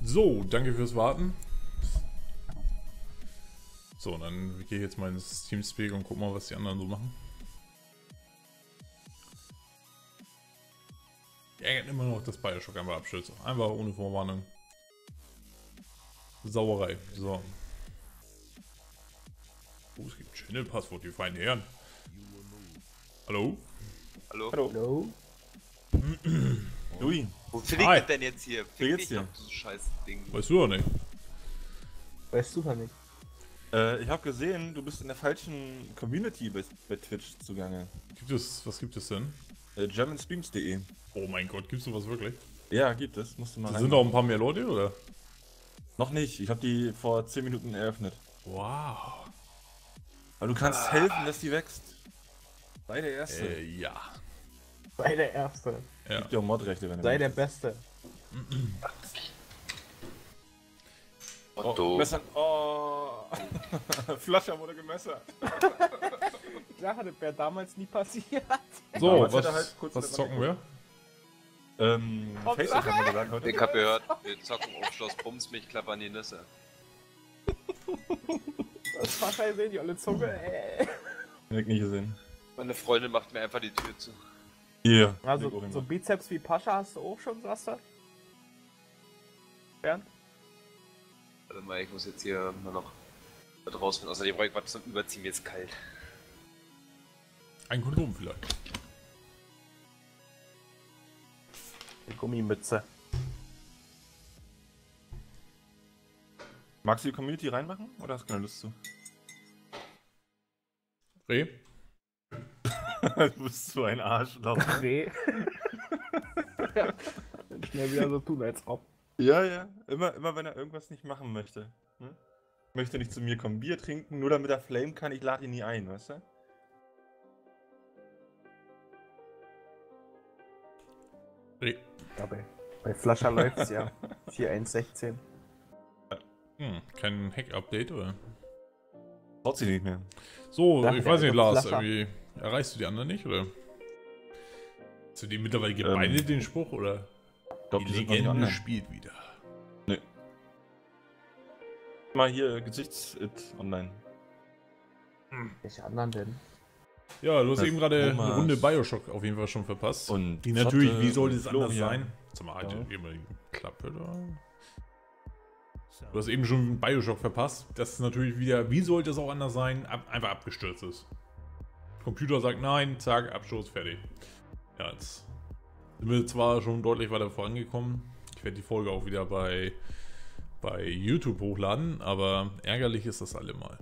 So, danke fürs Warten. So, dann gehe ich jetzt mal ins Teamspeak und guck mal, was die anderen so machen. Ärgert immer noch, dass Bioshock einfach abstürzt. Einfach ohne Vorwarnung. Sauerei. So. Oh, es gibt Channel-Passwort, die feinen Herren. Hallo? Hallo? Hallo? Louis, Wo fliegt das denn jetzt hier? Wie Fick geht's dich dir? doch, du scheiß Ding. Weißt du doch nicht. Weißt du nicht. ich habe gesehen, du bist in der falschen Community bei Twitch zugange. Was gibt es denn? GermanStreams.de. Oh mein Gott, gibt's sowas wirklich? Ja, gibt es. Musst du mal Da rein. sind auch ein paar mehr Leute, oder? Noch nicht. Ich habe die vor 10 Minuten eröffnet. Wow. Aber du kannst helfen, dass die wächst. Sei der Erste. Ja. Sei der Erste. Ja. Gibt ja auch Modrechte, wenn du Sei der möchtest. Beste. Otto. Messern. Oh. Flascher wurde gemessert. Ja, das wäre damals nie passiert. So, Damals hätte er halt kurz was mit zocken wir? Facebook haben wir gesagt heute. Ich hab gehört, wir zocken auf Schloss Bums, mich klappern die Nüsse. Das war scheiße, die olle Zunge, ey. Hab ich nicht gesehen. Meine Freundin macht mir einfach die Tür zu. Hier. Also, so Bizeps wie Pascha hast du auch schon, sagst du? Bernd? Warte mal, ich muss jetzt hier mal noch da draußen. Außerdem brauche ich was zum Überziehen, mir ist kalt. Ein Kondom vielleicht. Die Gummimütze. Magst du die Community reinmachen oder hast du keine Lust zu? Reh? Du bist so ein Arschloch. Nee. Schnell wieder so tun, als ob. Ja, ja. Immer wenn er irgendwas nicht machen möchte. Hm? Möchte nicht zu mir kommen, Bier trinken, nur damit er Flame kann, ich lade ihn nie ein, weißt du? Reh. Ja, bei Flascher läuft's ja. 4.1.16. Kein Hack-Update, oder? Traut sie nicht mehr. So, Dachte ich weiß der nicht, alte Lars, Flascher. irgendwie erreichst du die anderen nicht, oder? Hast du die mittlerweile gebeindet, den Spruch, oder? Ich glaube, Die die sind noch nicht Legende online. spielt wieder. Nee. Mal hier Gesichts-It online. Welche anderen denn? Ja, du hast Das eben gerade eine Thomas. Runde Bioshock auf jeden Fall schon verpasst. Und die natürlich, Zotte wie sollte und es anders Florian. sein? Sag mal, halt Ja. immer die Klappe da. Du hast eben schon Bioshock verpasst. Das ist natürlich wieder, wie sollte es auch anders sein, einfach abgestürzt ist. Computer sagt nein, zack, Absturz, fertig. Ja, jetzt sind wir zwar schon deutlich weiter vorangekommen. Ich werde die Folge auch wieder bei YouTube hochladen, aber ärgerlich ist das allemal.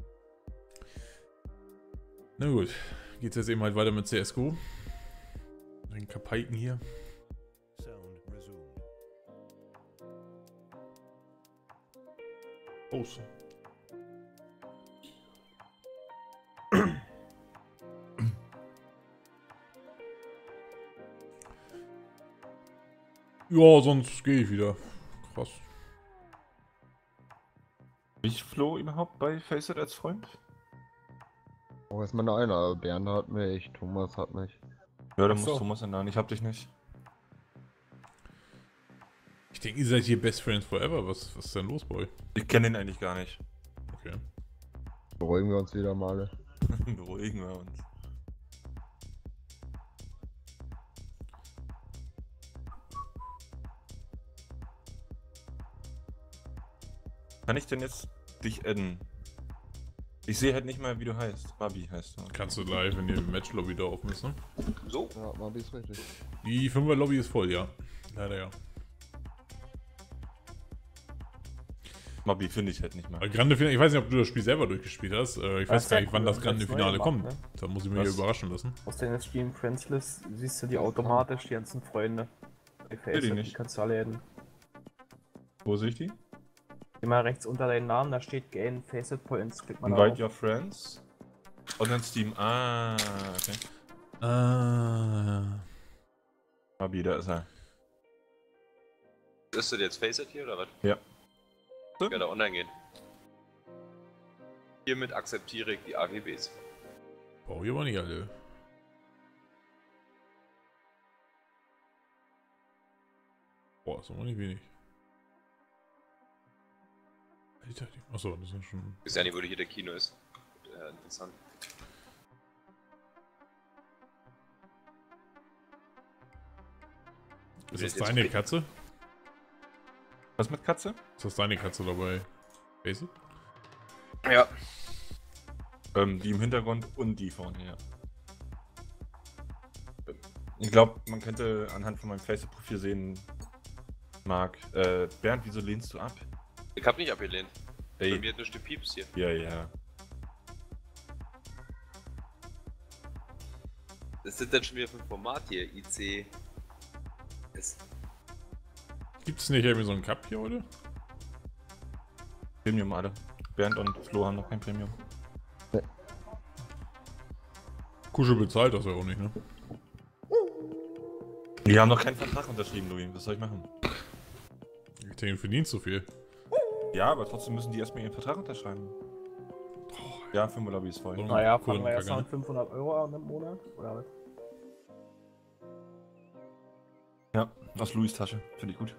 Na gut, geht's jetzt eben halt weiter mit CSGO. Den Kapaiken hier. Los. Ja, sonst gehe ich wieder. Krass. Ich Flo überhaupt bei Faceit als Freund? Oh, ist mal nur einer. Bernd hat mich, Thomas hat mich. Ja, dann Ach so. muss Thomas ändern. Ich hab dich nicht. Ich denke, ihr seid hier Best Friends Forever. Was ist denn los bei euch? Ich kenne den eigentlich gar nicht. Okay. Beruhigen wir uns wieder mal. Beruhigen wir uns. Kann ich denn jetzt dich adden? Ich sehe halt nicht mal, wie du heißt. Babi heißt du. Kannst du gleich, wenn die Match-Lobby da offen ist, ne? So, Ja, mal ist richtig. Die 5er-Lobby ist voll, ja. Leider ja. Babi finde ich halt nicht mal. Grande Finale, ich weiß nicht, ob du das Spiel selber durchgespielt hast. Ich weiß ist gar ja nicht, wann cool, das haben Grande jetzt neu Finale gemacht, kommt. ne? Da muss ich mich Was? überraschen lassen. Aus deiner Stream Friends List siehst du die automatisch, die ganzen Freunde. Bei die Facebook, nicht. die kannst du alle adden. Wo sehe ich die? Immer rechts unter deinen Namen, da steht Gain Facet Points. Klickt man da Invite auf. your friends. Und dann Steam. Ah, okay. Babi, da ist er. ist das jetzt Faceit hier oder was? Ja. Ich werde online gehen. Hiermit akzeptiere ich die AGBs. Brauche ich aber nicht alle. Boah, ist aber nicht wenig. Achso, das ist schon. Ich weiß ja nicht, wo hier der Kino ist. Interessant. Ist das deine Katze? Was mit Katze? Ist das deine Katze dabei? Basic? Ja. Die im Hintergrund und die vorne, ja. Ich glaube, man könnte anhand von meinem Facebook-Profil sehen, Marc. Bernd, wieso lehnst du ab? Ich hab nicht abgelehnt. Bei Ey. mir hat nur Stück Pieps hier. Ja, ja. Das sind dann schon wieder für ein Format hier. IC. Gibt's nicht irgendwie so einen Cup hier heute? Premium alle. Bernd und Flo haben noch kein Premium. Kuschel bezahlt das ja auch nicht, ne? Die haben noch keinen Vertrag unterschrieben, Louis. Was soll ich machen? Ich denke, du verdienst so viel. Ja, aber trotzdem müssen die erstmal ihren Vertrag unterschreiben. Ja, 5 Lobby ist voll. So. Naja, fangen wir erst Kacke, mal mit 500 € an im Monat, oder was? Ja, aus Louis Tasche. Finde ich gut.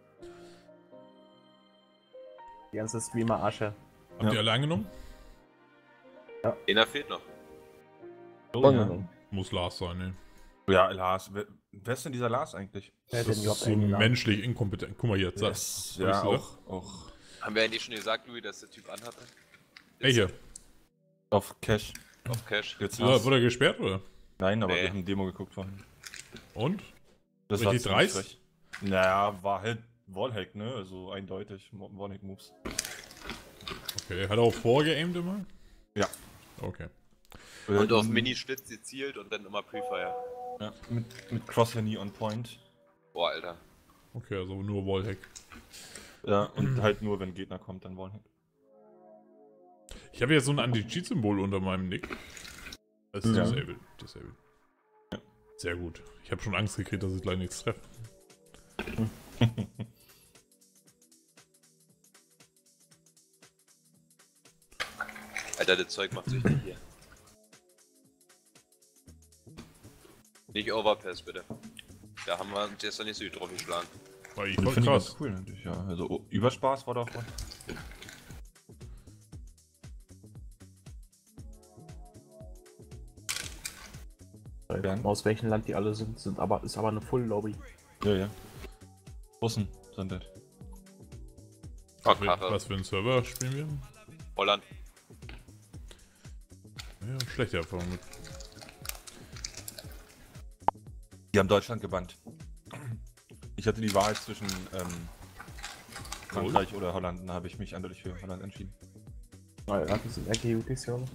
Die ganze Streamer-Asche. Habt ihr alle angenommen? Einer fehlt noch. Angenommen. Muss Lars sein, ne? Ja, Lars. Wer ist denn dieser Lars eigentlich? Wer hat Das den ist überhaupt so eingeladen? menschlich inkompetent. Guck mal jetzt. Das, Hab ja, ich's auch Haben wir eigentlich schon gesagt, Louis, dass der Typ anhatte? Welche? auf Cash. Auf Cash. Jetzt Wurde er gesperrt, oder? Nein, aber Nee. wir haben eine Demo geguckt vorhin. Und? Das Richtig ziemlich dreist? frech. Naja, war halt Wallhack, ne? Also eindeutig. Wallhack-Moves. Okay, hat er auch vorgeaimt immer? Ja. Okay. Und auf Mini-Schlitz gezielt und dann immer Pre-Fire. Ja, mit Crosshair nie on point. Boah, Alter. Okay, also nur Wallhack. Ja, und halt nur, wenn Gegner kommt, dann Wallhack. Ich habe jetzt so ein Anti-Cheat-Symbol unter meinem Nick. Das ist Ja. disabled. Disabled. Sehr gut. Ich habe schon Angst gekriegt, dass ich gleich nichts treffe. Alter, das Zeug macht süchtig hier. Nicht Overpass, bitte. Da haben wir uns jetzt noch nicht so drauf geschlagen. War ich Und voll finde ich krass. ganz cool natürlich, ja. Also Überspaß war doch voll. Bernd? Aus welchem Land die alle sind, ist aber eine Full-Lobby. Ja, ja. Russen sind das. Karre. Was für einen Server spielen wir? Holland. Ja, schlechte Erfahrung mit. Die haben Deutschland gebannt. Ich hatte die Wahl zwischen Frankreich oder Holland, dann habe ich mich eindeutig für Holland entschieden. Naja, das sind RGUTs, ja.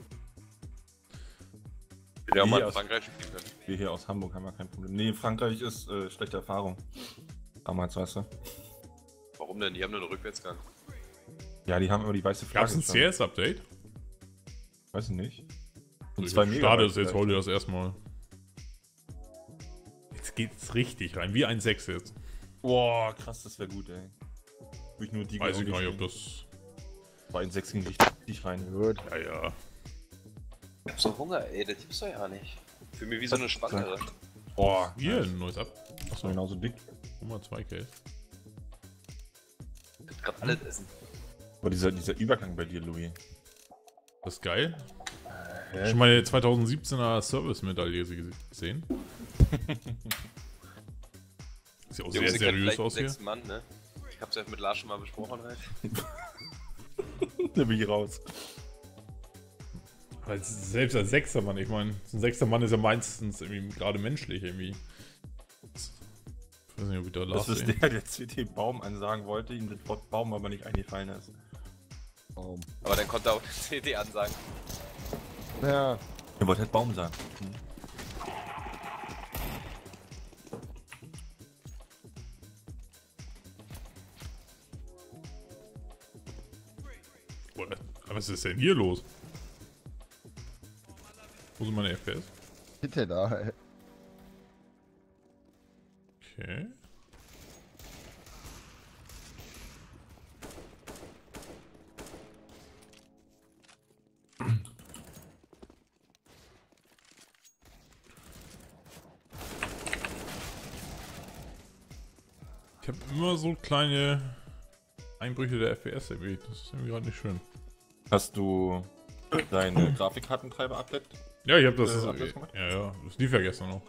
Wir ja auch mal Hier in aus- Frankreich spielen können. Wir hier aus Hamburg haben ja kein Problem. Nee, Frankreich ist schlechte Erfahrung. Damals, weißt du. Warum denn? Die haben nur einen Rückwärtsgang. Ja, die haben immer die weiße Flagge. Gab's ein schon. CS-Update? Weiß ich nicht. Und Ich 2 starte Megabyte es jetzt vielleicht. heute das erstmal. Jetzt geht's richtig rein, wie ein 6 jetzt. Boah, krass, das wäre gut, ey. Würde ich nur die Weiß ich gar nicht, ob spielen. das. War in 6 ging richtig rein. Gut. Ja, ja. Ich hab so Hunger, ey. Das gibt's doch ja nicht. Für mich wie so eine Schwangere. Boah, Hier, ein neues Ab. das Achso, war genauso dick. Nummer 2 Case. Ich kann grad alles essen. Aber dieser Übergang bei dir, Louis. Das ist geil. Schon meine 2017er Service-Medaille gesehen? Sieht ja auch sehr Jungs, ihr kennt seriös vielleicht aus hier. 6 Mann, ne? Ich hab's ja mit Lars schon mal besprochen halt. Da bin ich raus. Selbst als sechster Mann, ich meine, so ein sechster Mann ist ja meistens irgendwie gerade menschlich irgendwie. Ich weiß nicht, ob ich da Lars Das ist sehe. der CT Baum ansagen wollte, ihm das Wort Baum aber nicht eingefallen ist. Baum. Aber dann konnte er auch den CD ansagen. Ja, Er wollte halt Baum sagen. Boah, aber was ist denn hier los? Wo sind meine FPS? bitte da. Ey. Okay. Ich habe immer so kleine Einbrüche der FPS irgendwie. Das ist irgendwie gerade nicht schön. Hast du deine Grafikkartentreiber update? Ja, ich habe das. Updates gemacht? Ja, das lief ja gestern noch.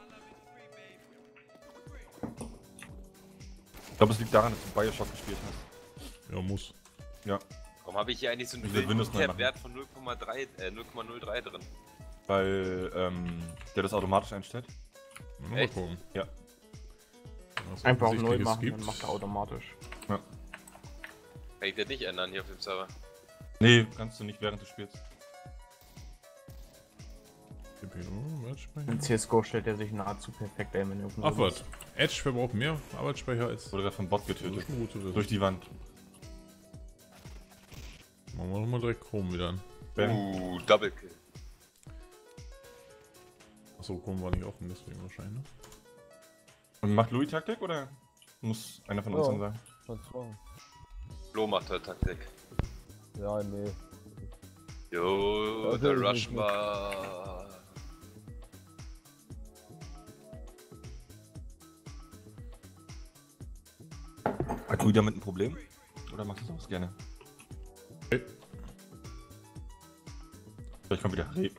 Ich glaube, es liegt daran, dass du Bioshock gespielt hast. Ja, muss. Ja, Warum habe ich hier eigentlich so einen Ich will Windows neu machen. Wert von 0,03 drin? weil der das automatisch einstellt. Mal Echt? gucken. Ja. Was Einfach neu Offensichtliches machen, gibt. dann macht er automatisch. Kann ich das nicht ändern hier auf dem Server? Nee, kannst du nicht, während du spielst. CPU, Wertspeicher. In CSGO stellt er sich nahezu perfekt ein, wenn ihr auf dem Ach Windows- was. Edge verbraucht mehr Arbeitsspeicher als. Wurde gerade vom Bot Das ist getötet. schon gut zu wissen. Durch die Wand. Machen wir nochmal direkt Chrom wieder an. Double Kill. Achso, Chrom war nicht offen, deswegen wahrscheinlich. Ne? Und macht Louis Taktik oder muss einer von uns Ja. dann sagen? Kannst du machen. Flo macht halt Taktik. Ja, nee. Jo, Ja, der das ist Rush nicht mit. war. Hat Louis damit ein Problem? Oder machst du sowas gerne? Okay. Vielleicht kommt wieder Reh.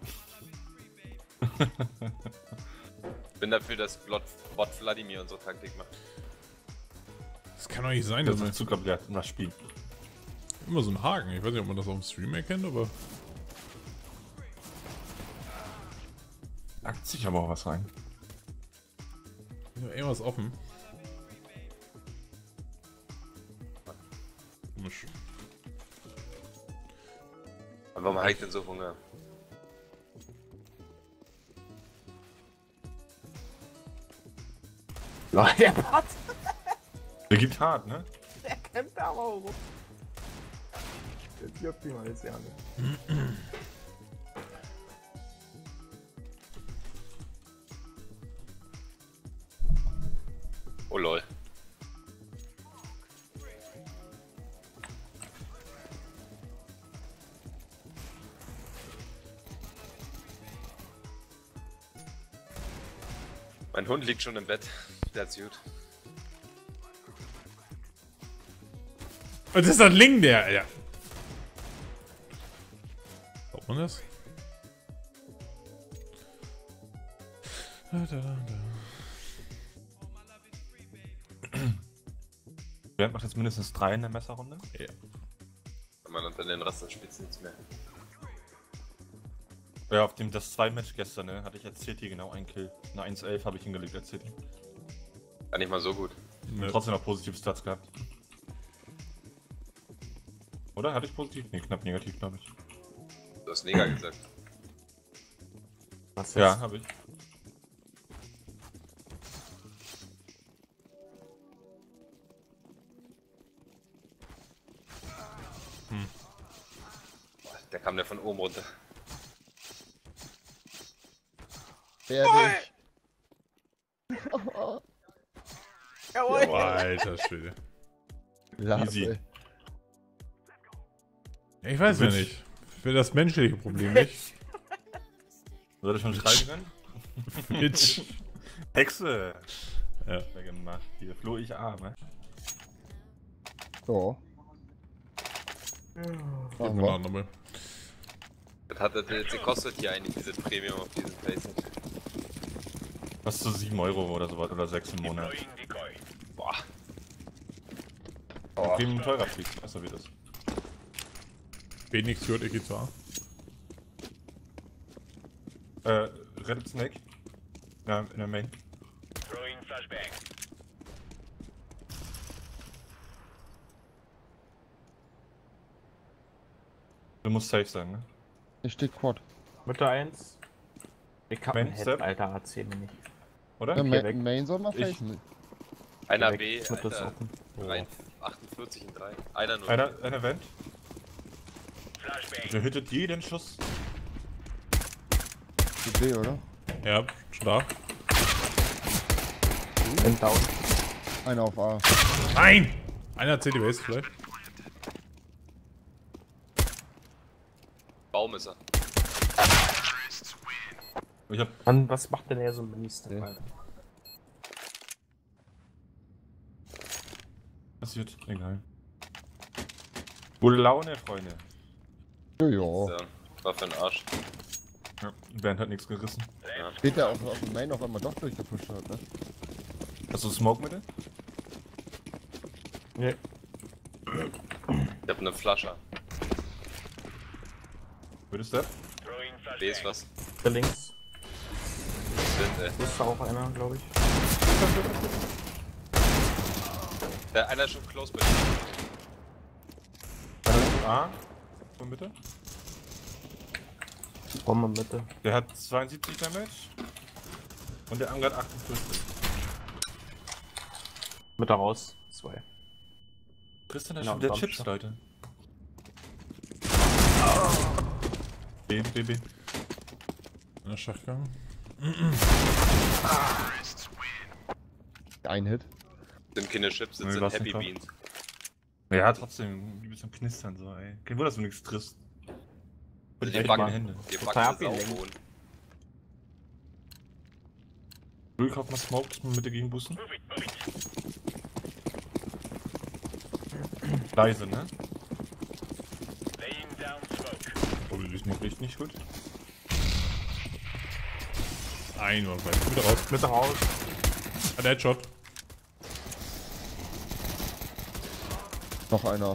Ich bin dafür, dass Bot Vladimir unsere Taktik macht. Das kann doch nicht sein, Das dass man ist Zuckerblatt um das Spiel. immer so ein Haken. Ich weiß nicht, ob man das auf dem Stream erkennt, aber. Lagt sich aber auch was rein. Ist noch irgendwas offen. Komisch. Und warum habe ich denn so Hunger? Leute, der Bot, Der gibt hart, ne? der kämpft aber auch rum. Der wirft ihn mal jetzt ja nicht. Oh lol. Mein Hund liegt schon im Bett. Der hat's gut. Und das ist ein Ling, der, Alter. Glaubt man das? Bernd macht jetzt mindestens 3 in der Messerrunde. Ja. Wenn man unter den Rastern spitzt nichts mehr. Ja, auf dem das 2-Match gestern, ne, hatte ich als City genau einen Kill. Eine 1-11 habe ich hingelegt als City. Gar nicht mal so gut. Ne. Trotzdem noch positive Stats gehabt. Oder? Hatte ich positiv? Ne, knapp negativ, glaube ich. Du hast Neger gesagt. Was Ja, ist? habe ich. Der kam der von oben runter. Fertig. Jawohl! Boah, alter Schwede. Easy. Easy. Ja, ich weiß ja Bitch. nicht. Für das menschliche Problem nicht. Soll ich schon schreiben können? Bitch. Hexe! Ja. Wer gemacht? Hier, Flo, ich arme. So. Gib Machen mir wir. noch nochmal. Was hat das jetzt gekostet hier eigentlich, diese Premium auf diesem Playset? Was so 7 Euro oder sowas oder 6 im Monat. Boah. Premium teurer fliegt, weißt du wie das? Wenigstens hört ich zwar. Reddit Snake. Ja, in der Main. Du musst safe sein, ne? Hier steht Quad. Mitte 1. Ich hab Main einen Head, Step. Alter, erzähl mir nicht. Oder? Ja, Okay, weg. Main soll man Ich- facen. Einer Weg, B, wird das Alter. offen. 48 in 3. Einer nur. Einer Vent. Der hittet jeden Schuss. Die B, oder? Ja, schon da. Bin down. Einer auf A. Nein! Einer CT Base vielleicht. Baum ist er. Ich hab Mann, was macht denn er so ein Minister, Ja. Alter? passiert. Egal. Gute Laune, Freunde. Jojo. So, war für den Arsch. Ja, Bernd hat nichts gerissen. Ja. Geht der auf dem Main auf einmal doch durchgepusht hat, ne? Hast du Smoke mit dir? Nee. Ich hab eine Flasche. Würdest du? B ist was. Der links. Wind, ey. Ist da auch einer, glaube ich. Einer ist schon close bei A. Von bitte. Bombe Mitte. Der hat 72 Damage. Und der Angert 58. Mitte raus. 2. Tristan hat Ja, schon wieder und Chips, Bump. Leute. B, B, B. In der Schachgang. Ein Hit. Sind keine Chips, das Nee, sind war's Happy nicht, Beans. Ja, trotzdem. Die bisschen knistern so, ey. Kein Wunder, dass du nichts triffst. Und Die echt backen- meine Hände. Ihr Total backt das abgelenkt. Saubohnen. Will kauf mal Smoke, dass wir mit dagegen boosten. Leise, ne? Oh, die Smoke riecht nicht gut. Ein oder zwei. Wieder raus. Mitte raus. Hat Headshot. Noch einer.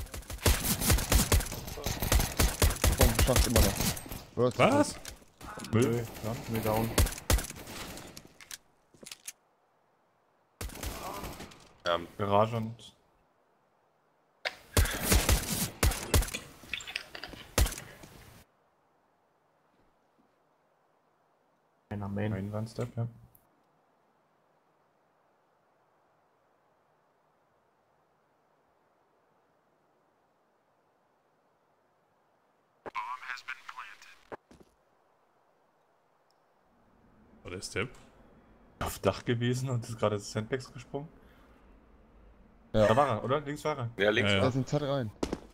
Komm, schafft immer noch. Burst. Was? Nö. Ja, mir down. Garage und. Einer Main. Ein One-Step, ja. War der Step? Auf Dach gewesen und ist gerade Sandbags gesprungen. Ja. Da war er, oder? Links war er. Ja, links Ja, war. Da ist ein Z rein.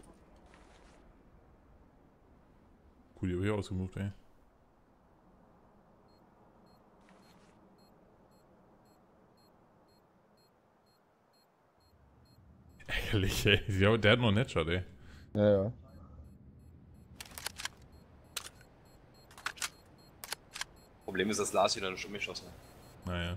Cool, die hab ich ausgemoved, ey. Ehrlich, ey. Der hat noch einen Headshot, ey. Ja, ja. Problem ist, dass Lars wieder eine Schumme geschossen hat. Naja.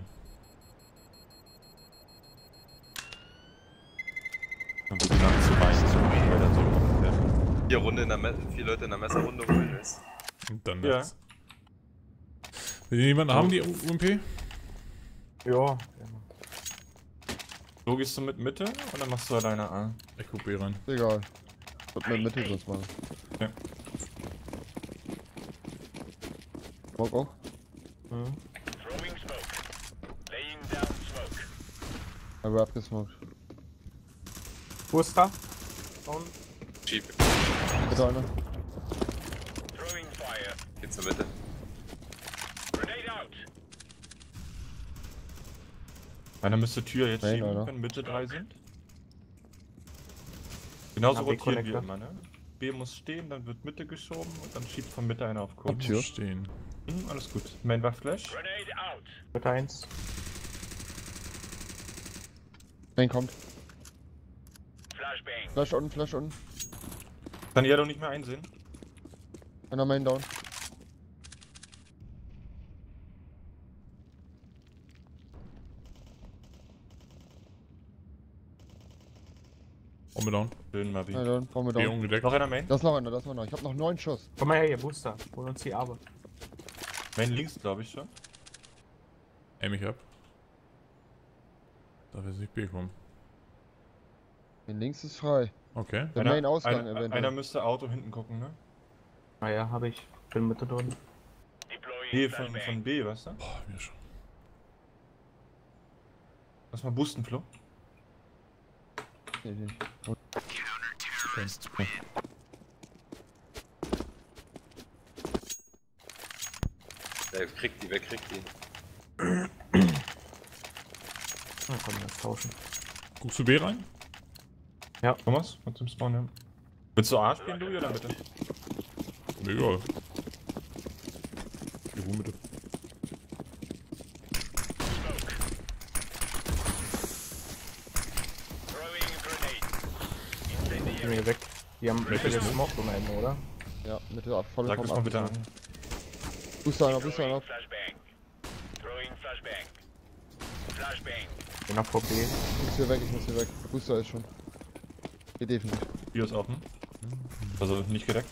Und so lang zu weit. Weiter so. Ja. 4 Leute in der Messerrunde holen ist. Und dann Ja. das. Will jemand haben die UMP? Ja. So gehst du mit Mitte und dann machst du alleine A. Ich guck B rein. Egal. Wird mit Mitte sonst machen. Ja. Smoke auch? Mhm. Aber abgesmoked. Booster. Down. Cheap. Bitte einer. Geht's zur Mitte. Einer müsste Tür jetzt Nein, schieben, oder? wenn Mitte 3 sind. Genauso Ja, rotieren wir B-Connector. immer, ne? B muss stehen, dann wird Mitte geschoben und dann schiebt von Mitte einer auf Und Code. Tür. Stehen. Alles gut. Main war Flash. Mitte 1. Main kommt. Flash unten, Flash unten. Kann Yellow nicht mehr einsehen. Einer Main down. Bombe down. Schön, Mavi. Einer down. Brauchen wir B down. ungedeckt. Noch einer Main? Da ist noch einer, da ist noch einer. Ich hab noch 9 Schuss. Komm mal her, hier, Booster. Hol uns die Arbe. Main links, glaube ich schon. Aim mich ab. Darf jetzt nicht B kommen. Den links ist frei. Okay. Der Main Ausgang eventuell. Einer müsste Auto hinten gucken, ne? Naja, habe ich. Bin Mitte drin. B von B, weißt du? Boah, mir schon. Lass mal boosten, Flo. Nee, nee. Wer kriegt die? Wer kriegt die? Na komm, lass tauschen. Guckst du B rein? Thomas, mit dem Spawn, ja. Willst du A spielen, du, oder bitte? Mir egal. Ich hol bitte. Geh mir weg. Die haben Mitte viele Smoke. Smoke um Ende, oder? Ja, mit der volle Sag das mal bitte an. Booster einer, Booster einer. Geh nach VP. Ich muss hier weg, ich muss hier weg. Der Booster ist schon. Geht definitiv. Tür ist offen. Also nicht gedeckt.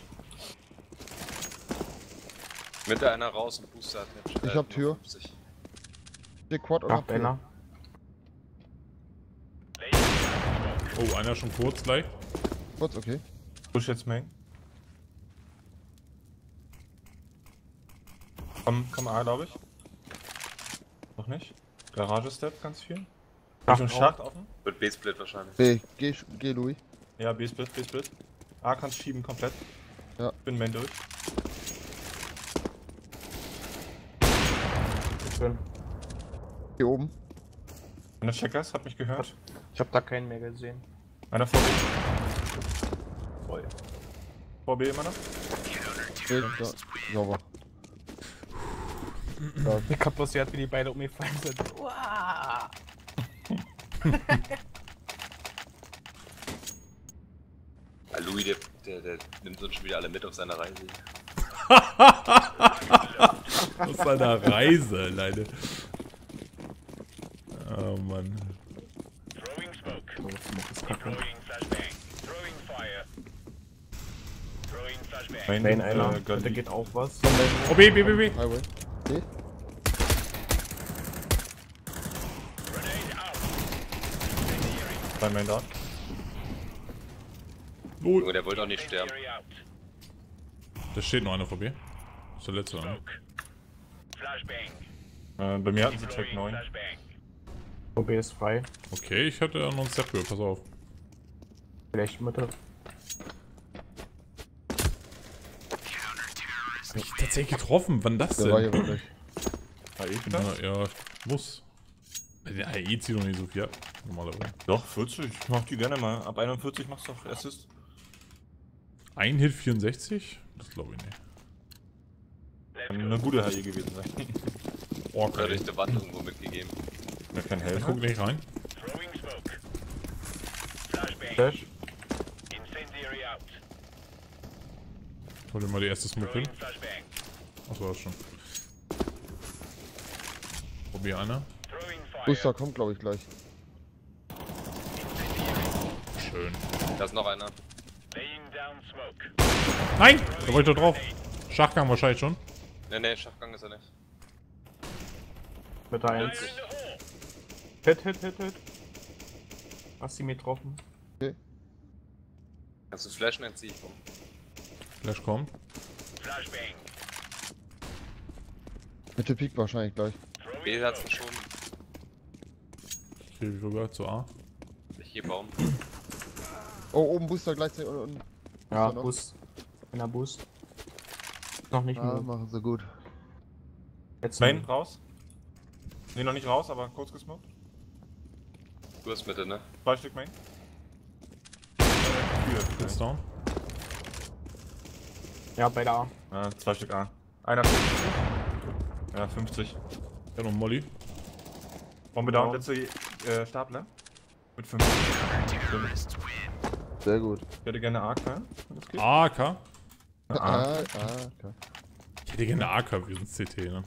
Mitte einer raus und Booster hat nicht. Ich hab Tür. 50. Hier Quad oder Nach Banner. Oh, einer schon kurz gleich. Kurz, okay. Push jetzt Main. Komm A, glaube ich. Noch nicht. Garage-Step ganz viel. Richtung Schacht offen. Wird B-Split wahrscheinlich. B, geh Louis. Ja, B-Split, B-Split. A kannst schieben komplett. Ja. Bin Main durch. Schön. Hier oben. Einer Checkers, hat mich gehört. Ich hab da keinen mehr gesehen. Einer vor B. Voll. Vor B immer noch. B, ja, sauber. Ich hab bloß gehört, wie die beide umgefallen sind. Uah. Ah, Louis, der nimmt uns schon wieder alle mit auf seiner Reise. Aus seiner Reise alleine. Oh Mann. Main einer. Gully. Da geht auch was. Oh, B. Highway. B. Bei Main da. Junge, der wollte auch nicht sterben. Da steht noch einer vor B. Das ist der letzte einer. Bei mir hatten sie Check 9. VP ist frei. Okay, ich hatte ja noch einen Step gehört, pass auf. Vielleicht Mitte. Hab ich tatsächlich getroffen? Wann das Der war hier denn? wirklich. Ja, muss. Der AE zieht doch nicht so viel ab. Normalerweise. Doch, 40. Ich mach die gerne mal. Ab 41 machst du doch Assist. Ein Hit 64? Das glaube ich nicht. Kann eine gute HE gewesen sein. Oh, Oder durch die Wand irgendwo mitgegeben. Ja, kein Ich Helfer. guck nicht rein. Flash. Hol dir mal die erste Smoke hin. Ach, war das schon. Probier einer. Booster kommt, glaube ich, gleich. Schön. Da ist noch einer. Nein! Da wollte ich doch drauf. Schachgang wahrscheinlich schon. Ne, Schaffgang ist er nicht. Mitte 1. Hit. Hast du mir getroffen? Kannst du flashen, dann zieh ich rum. Flash kommt. Mitte Peak wahrscheinlich gleich. B hat's verschoben. Ich gehe sogar zu A. Ich geh Baum. Oh, oben Booster gleichzeitig und Ja, noch? Boost. Einer Boost. Noch nicht Ah, nur. machen sie gut. Jetzt Main raus. Ne, noch nicht raus, aber kurz gesmoked. Du hast Mitte, ne? 2 Stück Main. Jetzt down. Ja, bei der A. 2 Stück A. Einer 50. Ja, 50. Ja, noch Molly. Bombe down, letzte Stapler. Mit 50. Sehr gut. Ich hätte gerne AK, wenn das geht. AK? Okay. Ich hätte gerne AK wie ein CT, ne?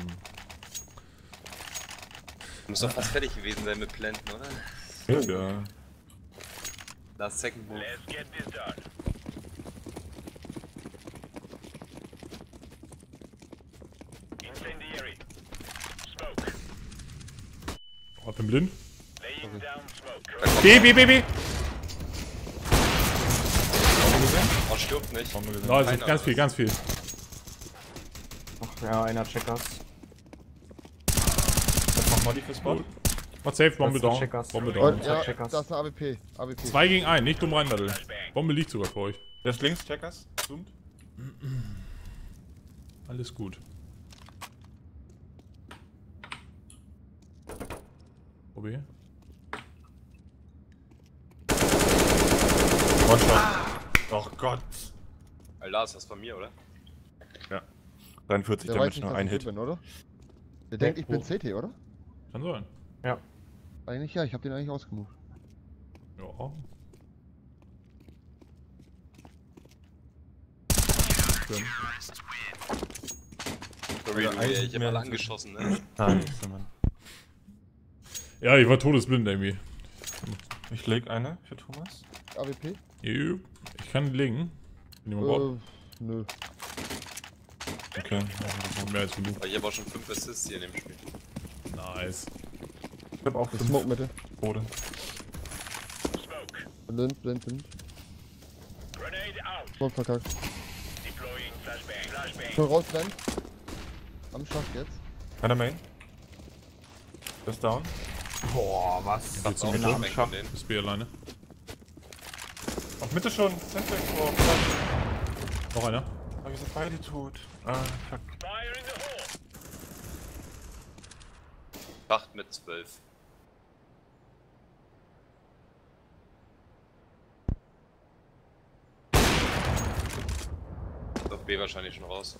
Muss doch fast fertig gewesen sein mit Planten, oder? Ja. Last second move. Oh, ich bin blind. B. B. Oh, stirbt nicht. Bombe gesehen. Da ist Einer. ganz viel. Ach ja, einer Checkers. Jetzt mach Molly für Spot. Mach safe, Bombe Das ist down. Checkers. Bombe Und down. ja, Checkers. da ist eine AWP. AWP. 2 gegen 1, nicht dumm reindaddeln. Bombe liegt sogar vor euch. Der ist links, Checkers. Zoomt. Alles gut. Probier. One-Shot. Oh Gott. Alter, ist das von mir, oder? 43 Der weiß Damage, nicht, noch dass ein ich Hit. gut bin, oder? Der denkt, ich bin wo? CT, oder? Kann sein. Ja. Eigentlich ja, ich habe den eigentlich ausgemoved. Ja. werden. Sorry, Ja, du, eigentlich ich hab mehr alle als- angeschossen, ne? Nein, nicht so, Mann. Ja, ich war todesblind irgendwie. Ich leg eine für Thomas. AWP? Jupp. Ich kann legen. Wenn jemand braucht. Nö. Okay. Mehr als genug. Aber ich habe auch schon 5 Assists hier in dem Spiel. Nice. Ich hab auch Die 5 Smoke Mitte. Tode. Blind. Smoke verkackt. Schon raus, blind. Am Schacht jetzt. Einer Main. Der ist down. Boah, was? Geht's Auch um eine Mitte? Schmeck von denen. Ist B alleine. Auf Mitte schon. Center. Oh, fuck. Noch einer. Aber wir sind beide tot. Ah, fuck. Schacht mit 12. Auf B wahrscheinlich schon raus.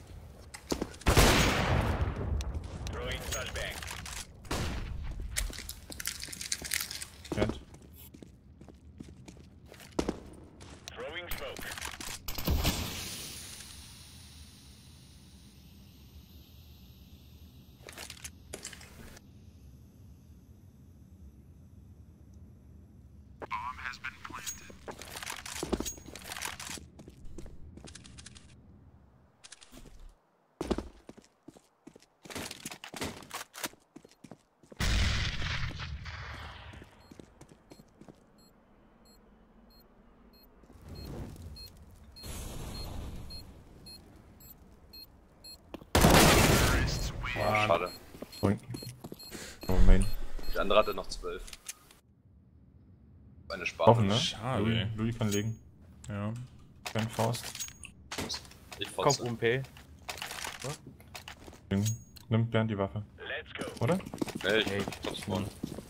Brennt. Ah, schade. Oh, Main. Der andere hatte noch 12. Eine Sparte. Offen, ne? Schade, Louis, ey. Louis kann legen. Ja. Kein Faust. Ich Kopf fauste. UMP. Nimmt Bernd die Waffe. Oder? Nee, Hey. ich glaub spawn.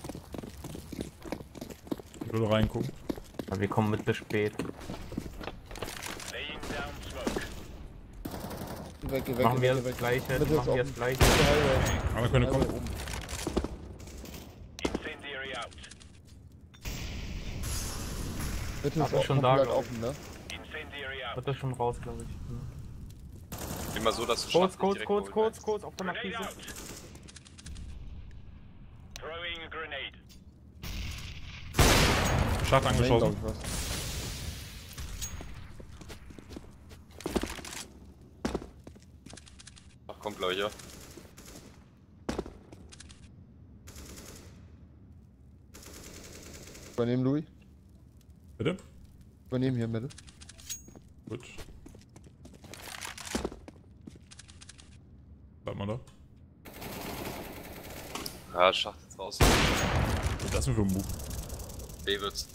Ich würde reingucken. Aber wir kommen mit bis spät. Geh weg, Machen wir geh das weg. gleiche. Mitte ist Machen wir offen. das gleiche. Highway. Aber könnte Highway kommen. oben. Mitte Ach, ist ist auch schon da, komplett glaub ich. offen, ne? Wird das schon raus, glaube ich. Immer so, dass du Kurz, Schacht kurz, nicht direkt kurz, holen kurz, kannst. kurz, auf der Markise. Schacht Main, glaub angeschossen. ich, was. Ach, kommt gleich, ja. Übernehmen, Louis. Bitte? Übernehmen hier, Mitte. Gut. Bleib mal da. Ja, Schacht jetzt raus. Was ist das denn für ein Move? B wird's.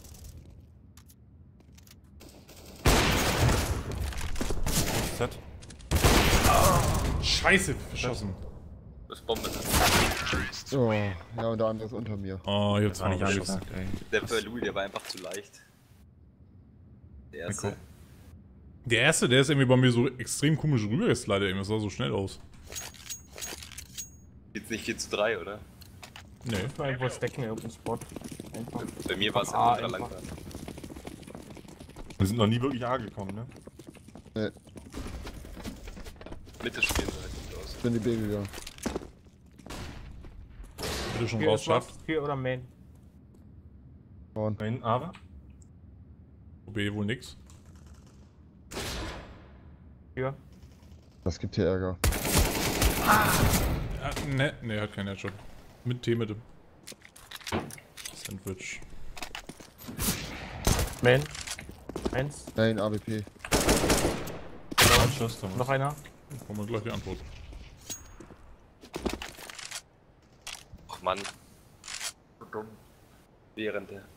Set. Scheiße, verschossen. Das Bombe. Oh, ja, und der andere ist unter mir. Oh, jetzt Das war nicht verschossen. angesagt, ey. Der für Louis, der war einfach zu leicht. Der erste. Nico. Der erste, der ist irgendwie bei mir so extrem komisch rübergeslidet, irgendwie. Das sah so schnell aus. Jetzt nicht 4:3, oder? Nee. Mal irgendwo stacken, irgendeinen Spot. Einfach. Bei mir war es Ah, ja ultra einfach. langsam. Wir sind noch nie wirklich A gekommen, ne? Mitte spielen sah halt gut aus. Bin die B gegangen. Bitte schon Hier raus, ist was. schafft. Hier oder Main. Vorn. Main, aber. B wohl nix. Hier. Das gibt hier Ärger. Ja, ne, hat keinen Headshot. Mit T Mitte. Sandwich. Main. Eins. Nein, AWP. Ein Schuss, Thomas. Noch einer. Kommen wir gleich die Antwort. Ach Mann. So dumm. Während der.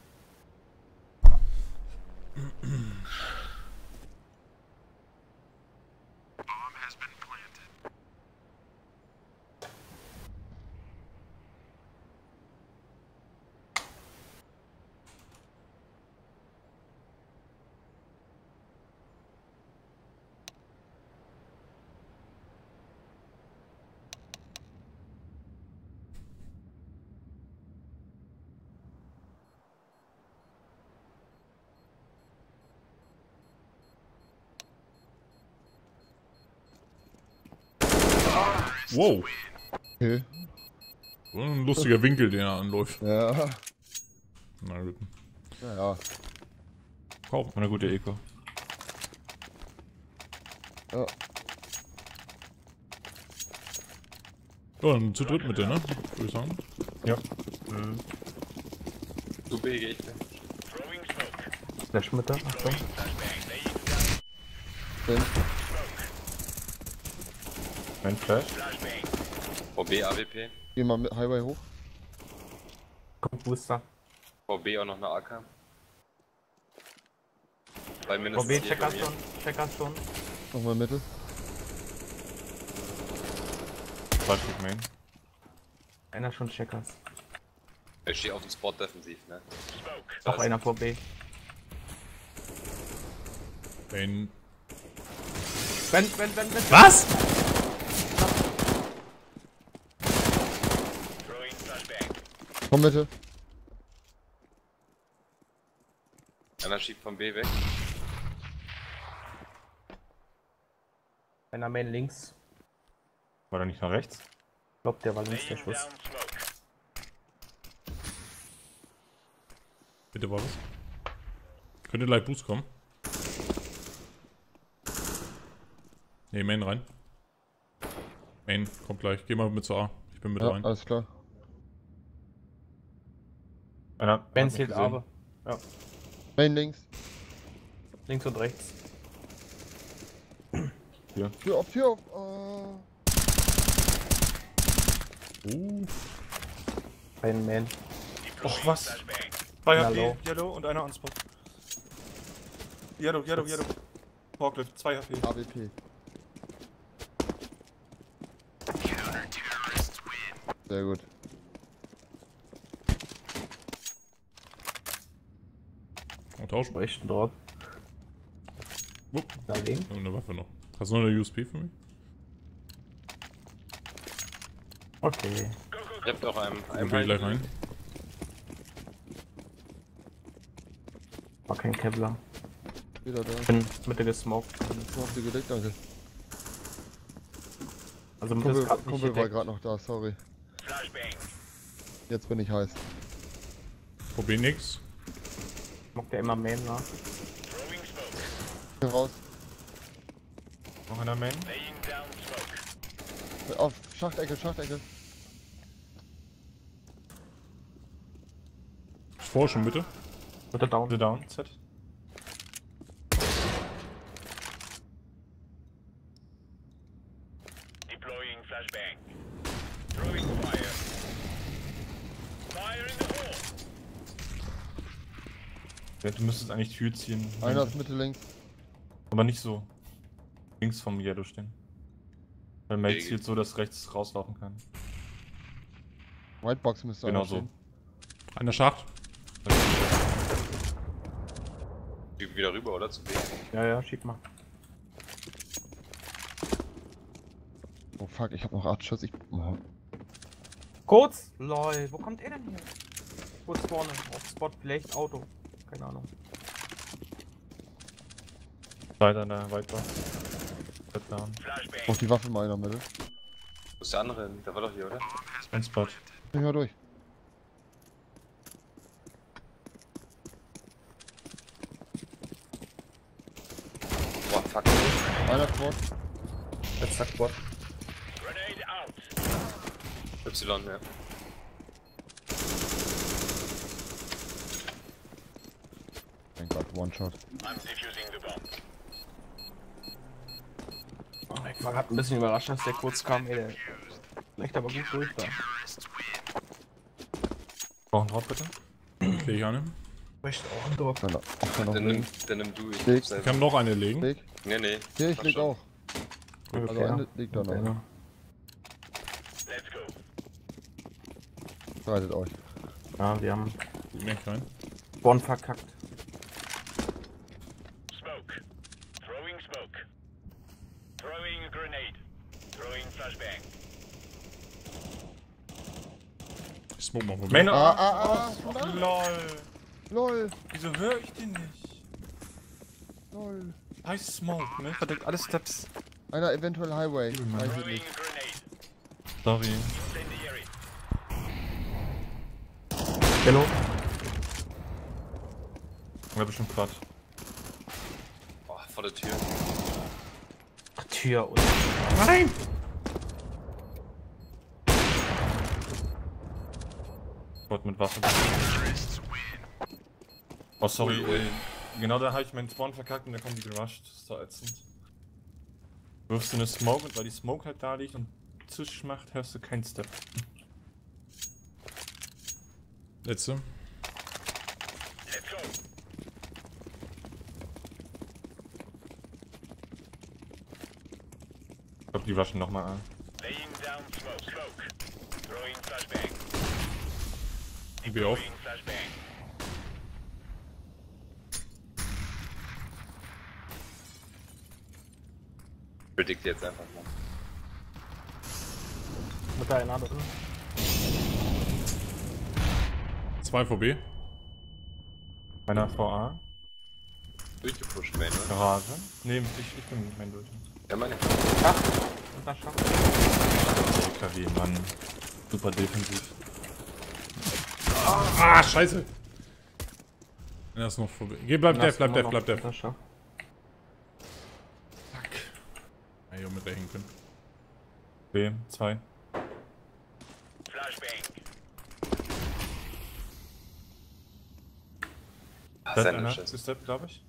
Wow. Okay. So ein lustiger Winkel, den er anläuft. Ja. Na gut. Naja. Kauf. Eine gute Eco. Ja. Ja, dann zu dritt mit dir, ne? Würde ich sagen. Ja. Zu B gehe ich. Flash mit da, Achtung. Bin. Ein Flash. VB, AWP. Geh mal mit Highway hoch. Kommt Booster. VB auch noch eine AK. Bei mindestens VB, hier bei mir. Checker schon. Nochmal Mittel. Flash mit Main. Einer schon Checkers. Ich stehe auf dem Spot defensiv, ne? Noch einer vor B. Den. Wenn. Was? Komm Mitte. Einer schiebt vom B weg. Einer Main links. War der nicht nach rechts? Ich glaub, der war links der Schuss. Bitte war was? Könnte gleich Boost kommen. Ne, Main rein. Main, kommt gleich. Geh mal mit zur A. Ich bin mit Ja, rein. alles klar. Einer. Ben hat mich zählt gesehen. aber. Ja. Main links. Links und rechts. Tür auf, Tür auf. Ein Main. Och, was? Zwei Na, HP, low. Yellow und einer on Spot. Yellow. Forklift, 2 HP. AWP. Sehr gut. Und tauschen. Rechten Drop. Wupp. Da liegen. Und eine Waffe noch. Hast du noch eine USP für mich? Okay. Ich hab doch einen Dann geh ich gleich rein. War kein Kevlar. Wieder da. Ich bin Mitte gesmoked. Auf die gedeckt, danke. Also Mitte ist grad nicht Kumpel war gedeckt. gerade noch da, sorry. Jetzt bin ich heiß. Probier nix. Smoked der immer Main nach. Hier raus. Noch einer Main. Auf Schachtecke, Schachtecke. Ich vor schon bitte. Mitte down. The down, Z. Deploying flashbang. Throwing fire. Fire in the hole. Ja, du müsstest eigentlich Tür ziehen. Einer ist Mitte links. Aber nicht so. Links vom Yellow stehen. Weil Mate Okay. zielt so, dass rechts rauslaufen kann. Whitebox müsste Genau einer so. stehen. Einer Schacht. Schieben wieder rüber, oder? Zu B. Ja, schieb mal. Oh fuck, ich hab noch 8 Schuss. Oh. Kurz! Lol, wo kommt er denn hier? Kurz vorne, auf Spot, vielleicht Auto. Keine Ahnung. Weiter in der Whitebox. Z down. Auf die Waffe mal einer Mitte. Wo ist der andere hin? Der war doch hier, oder? Ein Spot. Ich hör durch. Boah, fuck. Einer Quad. Letzter Quad. Grenade out. Y, ja. Mein Gott, One-Shot. I'm defusing the bomb. Oh, ich war grad ein bisschen überrascht, dass der kurz kam, ey. Der echt aber gut durch da. Brauchen Drop bitte. Krieg ich eine. Möchte auch einen Drop. Noch Dann links. nimm du. Ich Leg. Ich selber. kann noch eine legen. Leg. Nee. Hier, ich Mach leg schon. auch. Also eine liegt da noch. Ja. Let's go. Bereitet euch. Ja, wir haben Mehr rein. Born verkackt. Smoke. Throwing smoke. Throwing a grenade. Throwing flashbang. Ich smoke mal vorbei. Main. Lol. LOL. Wieso höre ich den nicht? Lol. Heiß Smoke, ne? Verdeckt alle Steps. Einer eventuell Highway. Weiß ich Throwing nicht. a grenade. Sorry. Incendiary. Hello. War bestimmt Quad. Oh, vor der Tür. Ach, Tür und. Nein! Quad mit Wasser. Oh, sorry, genau da habe ich meinen Spawn verkackt und dann kommen die gerusht. Das ist so ätzend. Wirfst du eine Smoke und weil die Smoke halt da liegt und Zisch macht, hörst du keinen Step. Letzte. Let's go. Ich glaube, die rushen nochmal an. Laying down smoke. Smoke. Throwing flashbang. Geh auf. Throwing flashbang. Predict jetzt einfach mal. Mit der einer drin. 2 VB. Einer VA. Durchgepusht, Main, oder? Garage. Nee, ich bin mein durch. Ja, meine. Schach. Und das Schach. LKW, Mann. Super defensiv. Ah, scheiße! Er ist noch VB. Geh, bleib Dev. Das Schach. Fuck. Ja, hier mit rechnen können. B, 2. Flashbang. Ah, Das seine einer Scheiße. ist das, glaube ich.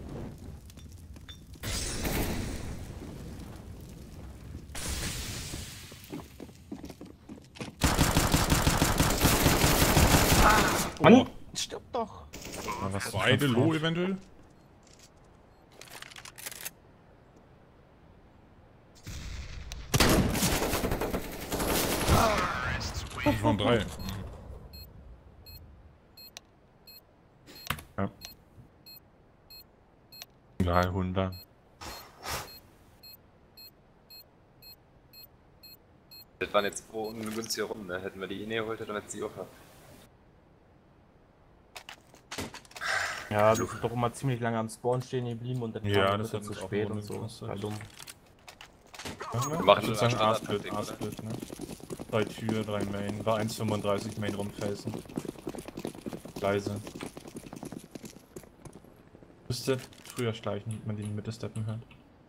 Mann, stirb doch. Na, was ist Beide das? Low eventuell. Von 3. Ja. 300. Das waren jetzt pro und eine günstige Runde. Hätten wir die geholt, hätten wir jetzt die auch gehabt. Ja, du bist doch immer ziemlich lange am Spawn stehen geblieben und dann Ja, kam das das hat zu uns auch spät eine und so. gekostet. War dumm. Wir machen ich würde das sagen Standard-Taktik, A-Split, ne? 3 Tür, 3 Main. War 1,35 Main rumfelsen. Leise. Müsste früher schleichen, damit man die in die Mitte steppen hört.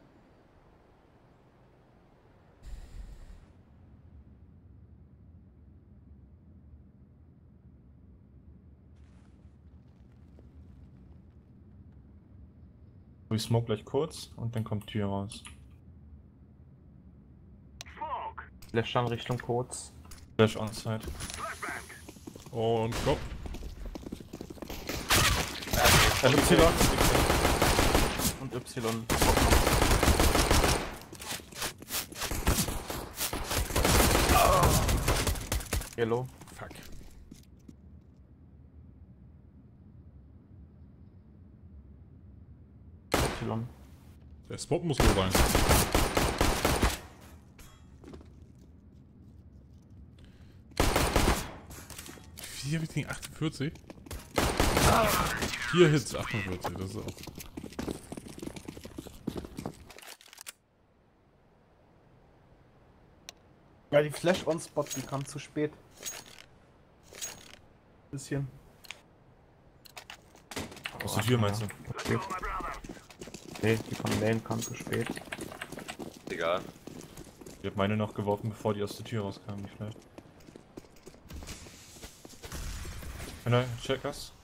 So, ich smoke gleich kurz und dann kommt Tür raus. Flash dann Richtung Codes. Flash onside. Und Kopf. Y. Und Y. Yellow. Fuck. Y. Der Spot muss wohl sein. Wie hab ich den 48? 4 Hits, 48, das ist auch. Ja, die Flash-on-Spot, die kam zu spät. Bisschen. Aus der Tür meinst du? Okay. Nee, die von Lane kam zu spät. Egal. Ich hab meine noch geworfen, bevor die aus der Tür rauskamen, die Flash. Nein, Checkers.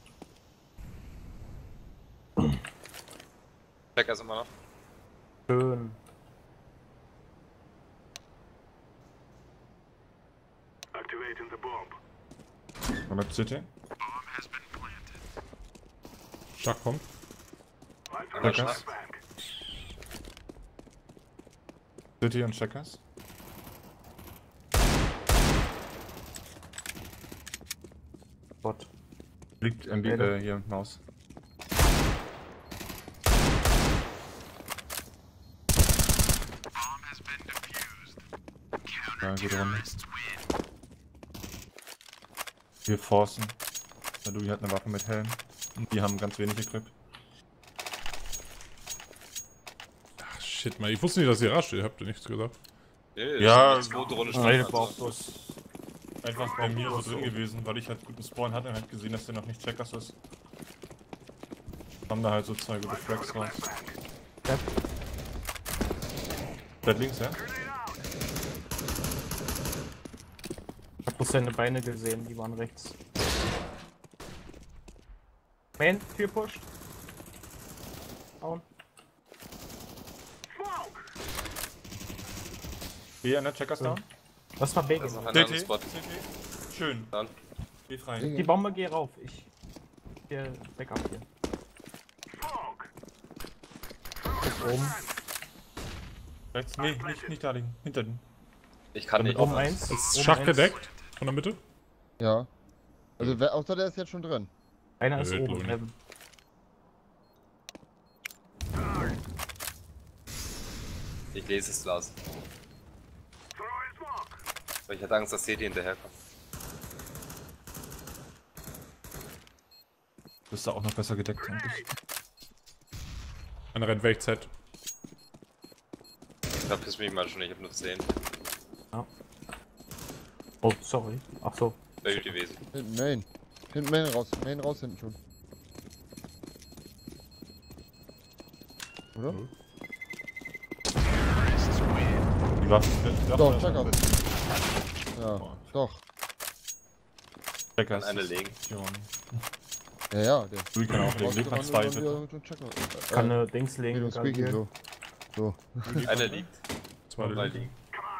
Check erst immer noch. Schön. Activating the bomb. Mal City. Chuck kommt. Einmal Checkers. Schlag. City und Checkers. Bot. Liegt MB, Beide. hier, Maus. Ja, gute Runde. Wir forcen. Der Louis hat eine Waffe mit Helm. Und die haben ganz wenig Equip. Ach shit, man, ich wusste nicht, dass ihr rasch, ihr habt ja nichts gesagt. Nee, Ja, das ist eine zweite Runde Nein, Stand, war auch also. bloß. Einfach bei mir so drin gewesen, weil ich halt guten Spawn hatte und halt gesehen, dass der noch nicht Checkers ist. Haben da halt so 2 gute Frags raus. Dead. Dead links, ja? Ich hab bloß seine Beine gesehen, die waren rechts. Main, Tür pusht. Down. B an der Checkers down. Was war B? Das ist noch ein CT, anderer Spot. CT. Schön. Dann. B frei. Die Bombe geh rauf. Ich. Hier, Backup hier. Guck oben. Rechts. Nee, nicht da liegen. Hinter den. Ich kann nicht. Oben eins. Ist oben Schach eins. gedeckt? Von der Mitte? Ja. Also wer, außer der ist jetzt schon drin. Einer ist Glaub oben. ich nicht. Heaven. Ich lese das Glas. Weil ich hatte Angst, dass CT hinterherkommt. Bist du auch noch besser gedeckt eigentlich. Einer rennt weg, Z. Ich hab mich mal schon, ich hab nur 10. Oh, sorry. Ach so. Wäre gut gewesen. Hinten Main. Hinten Main raus. Main raus hinten schon. Oder? Die Waffen. Doch, Checker. Ja, doch. Checkers. Kann eine legen. Ja, ja, der Du kann auch legen. Leg mal 2 bitte. mit dem Checker. Kann eine Dings legen. Mit dem Squeaky, hier. so. So. Eine liegt. Zweite Zwei liegen. liegen.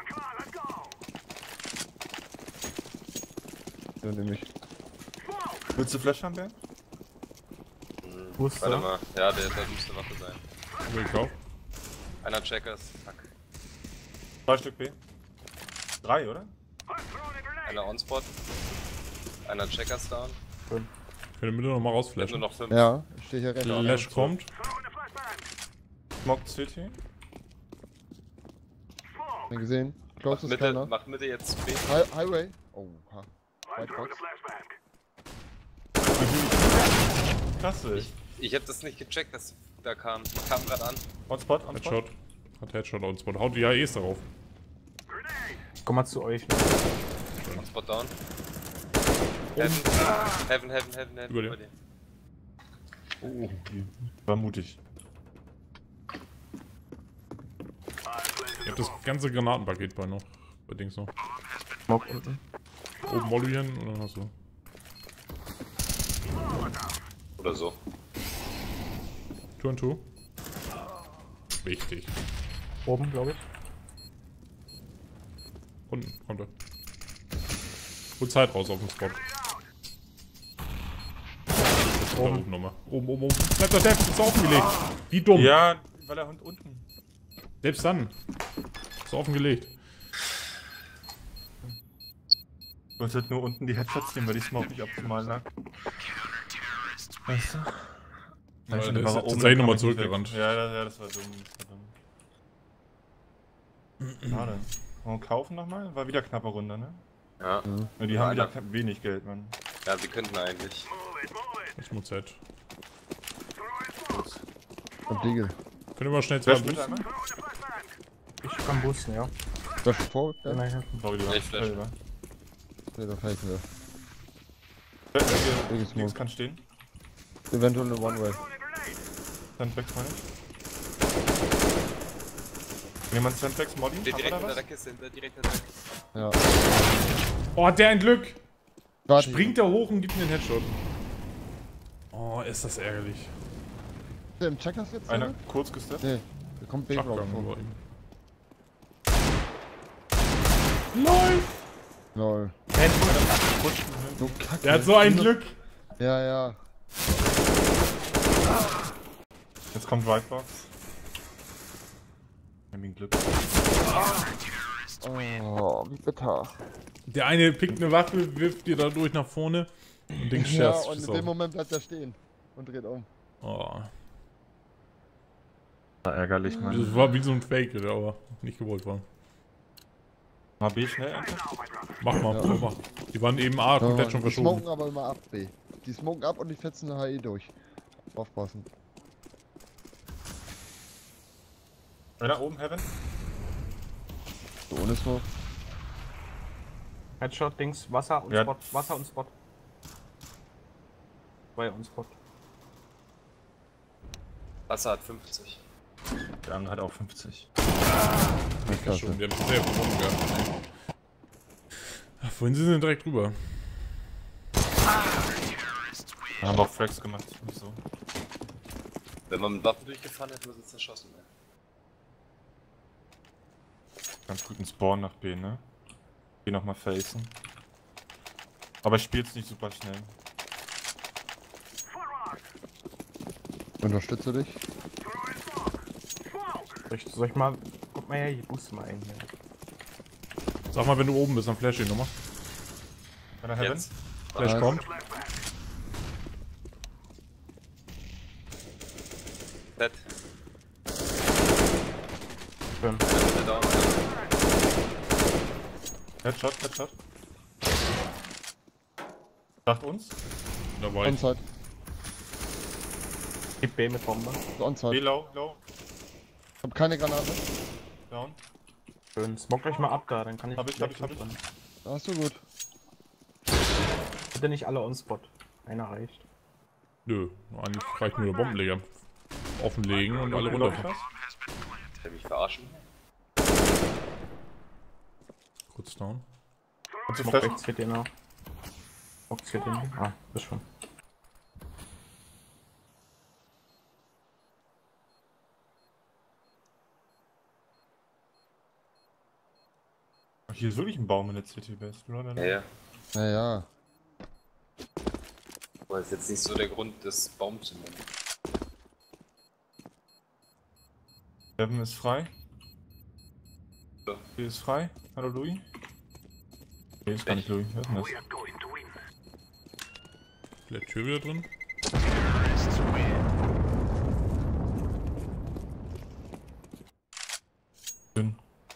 Ja, nämlich. Willst du Flash haben, Ben? Wo ist Warte der? mal. Ja, der müsste Waffe sein. Will ich auch. Einer Checkers. Fuck. 2 Stück B. 3, oder? Einer On-Spot. Einer Checkers down. Ich will in der Mitte nochmal Nur rausflashen. noch 5. Ja, ich stehe hier rechts. Flash kommt. Smoke CT. Den gesehen. Close ist keiner. Mach Mitte jetzt B. Highway. Oh, ha. White Box. Klasse. Ich hab das nicht gecheckt, dass da kam. Die kam gerade an. On Spot, on Spot. Headshot. Hat Headshot on Spot. Haut die AEs darauf. Komm mal zu euch. Ne? On-Spot down. Heaven. Heaven. Über dir. Oh, war mutig. Ich hab das ganze Granatenpaket bei noch. Bei Dings noch. Smoke unten. Oben Molly hin und dann hast du. Oder so. 2 and 2. Wichtig. Oben, glaube ich. Unten kommt er. Hol Zeit raus auf dem Spot. Da oben nochmal. Oben. Bleib doch selbst, ist offengelegt. Wie dumm. Ja, weil er unten. Selbst dann. Ist offengelegt. Du wolltest halt nur unten die Headshots nehmen, weil die Smoke nicht optimal lag. Weißt du? Ja, Ich der dachte, ist war oben, tatsächlich dann nochmal kam ich nicht zurückgerannt. weg. Ja, das war dumm. Schade. Wollen wir kaufen nochmal? War wieder knappe Runde, ne? Ja. Ja, die haben wieder wenig Geld, Mann. Ja, wir könnten eigentlich. Das muss Z. Und Diegel. Können wir mal schnell Flash zwei mit boosten? einmal? Ich kann boosten, ja. Das vor? Ja. Nein, Sorry, du Ich flash. Nee, da fällt mir. Links Smoke. kann stehen. Eventuell eine One-Way. Sandbags meine ich. Jemand Sandbags Molly? Steht Hat direkt er hinter was? der Kiste, direkt hinter der Kiste. Ja. Oh, hat der ein Glück! Warte. Springt da hoch und gibt mir einen Headshot. Oh, ist das ärgerlich. Ist der im Checkers jetzt? Einer oder? kurz gesteppt. Nee. Da kommt Big Rock Schachgang vor. über ihm. LOL! Lol. So kacke. Der hat so ein Glück! Ja, ja. Jetzt kommt Whitebox. Ein Glück. Oh, wie bitter. Der eine pickt eine Waffe, wirft dir dadurch nach vorne und Ding Ja, scherzt. und in dem Moment bleibt er stehen. Und dreht um. Oh. Ärgerlich, Das war wie so ein Fake, der aber nicht gewollt war. Mal B schnell einfach. Mach mal, Ja. mach. Die waren eben A komplett schon die verschoben. smoken aber immer ab, B. Die smoken ab und die fetzen eine HE durch. Aufpassen. Einer oben, Heaven. So ohne Smoke. Headshot, Dings, Wasser und Ja. Spot. Wasser und Spot. Feuer und Spot. Wasser hat 50. Der andere hat auch 50. Nicht Ja, schon, klasse. wir haben sehr gewonnen gehabt. Ach, vorhin sind sie direkt drüber. Wir haben auch Flex gemacht, nicht so. Wenn man mit Waffen durchgefahren hätte, hätten wir uns erschossen. Ne? Ganz guten Spawn nach B, ne? B nochmal facen. Aber ich spiele jetzt nicht super schnell. Unterstütze dich. Soll ich mal. Guck mal her, ich booste mal einen hier. Sag mal, wenn du oben bist, dann flash ihn nochmal. Kann er Heaven? Jetzt. Flash Nice. kommt. Dead. Schön. Bitte down. Headshot, Headshot. Sagt uns. Da war ich. Onside. Gib B mit Bombe. B Onside. low, low, Ich hab keine Granate. down. Schön. Smoke euch mal ab da, dann kann ich. Hab ich. drin. Da hast du gut. Bitte nicht alle on Spot. Einer reicht. Nö, eigentlich reicht nur der Bombenleger. Offenlegen und alle Low, runter. Will mich verarschen? Kurz down. Kannst du Smoke flashen? rechts für den noch. Smoke für den. Ah, ist schon. Ach, hier ist wirklich ein Baum in der CT-Base, oder? Ja. Naja. Aber ist jetzt nicht so der Grund, das Baum zu nehmen. Heaven ist frei. Ja. B ist frei. Hallo Louis. Nee, ist gar nicht Louis. Wer ist denn das? Vielleicht Tür wieder drin. Dünn.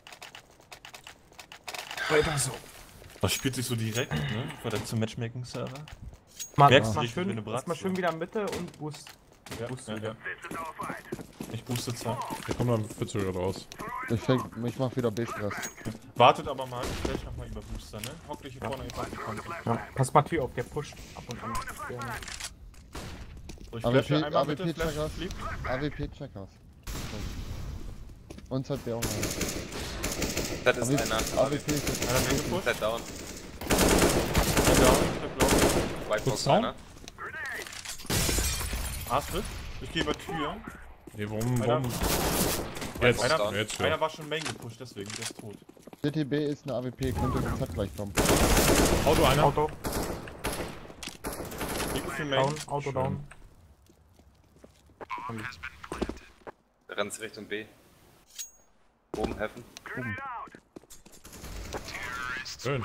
Weiter so. Das spielt sich so direkt, ne? Vor der zum Matchmaking-Server. Mal, Merkst du mal richtig, wenn du schön, bratzt, mal schön so. wieder Mitte und Boost. Ja, Boost ja, wieder. ja. Ich booste zwar. Der kommt dann verzögert raus. Ich mach wieder B-Stress. Wartet aber mal, ich flash nochmal über Booster, ne? Hock dich hier vorne einfach auf die Kante. Ja, pass mal Tür auf, der pusht ab und an. Gerne. So, ich AWP flashe einmal bitte, Flash Checker. fliegt. AWP-Checkers. Onside B auch noch. Dead ist einer. AWP ist jetzt. Einer Main gepusht. Dead down. Einer down, ich hab low. White Kurz Box down. einer. Astrid, ich gehe über Tür. Nee, warum? Einer- Jetzt, Einer- jetzt Einer ja. war schon Main gepusht, deswegen, der ist tot. CTB ist eine AWP, könnte in Z gleich kommen. Auto einer. Auto, Liegt für Main. down, Auto Schön. down. Der rennt Richtung B. Oben Heaven. Schön.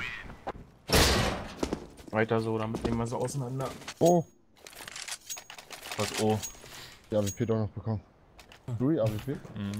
Weiter so, damit nehmen wir sie auseinander. Oh, Was O. die AWP doch noch bekommen. Louis, AWP? Mhm.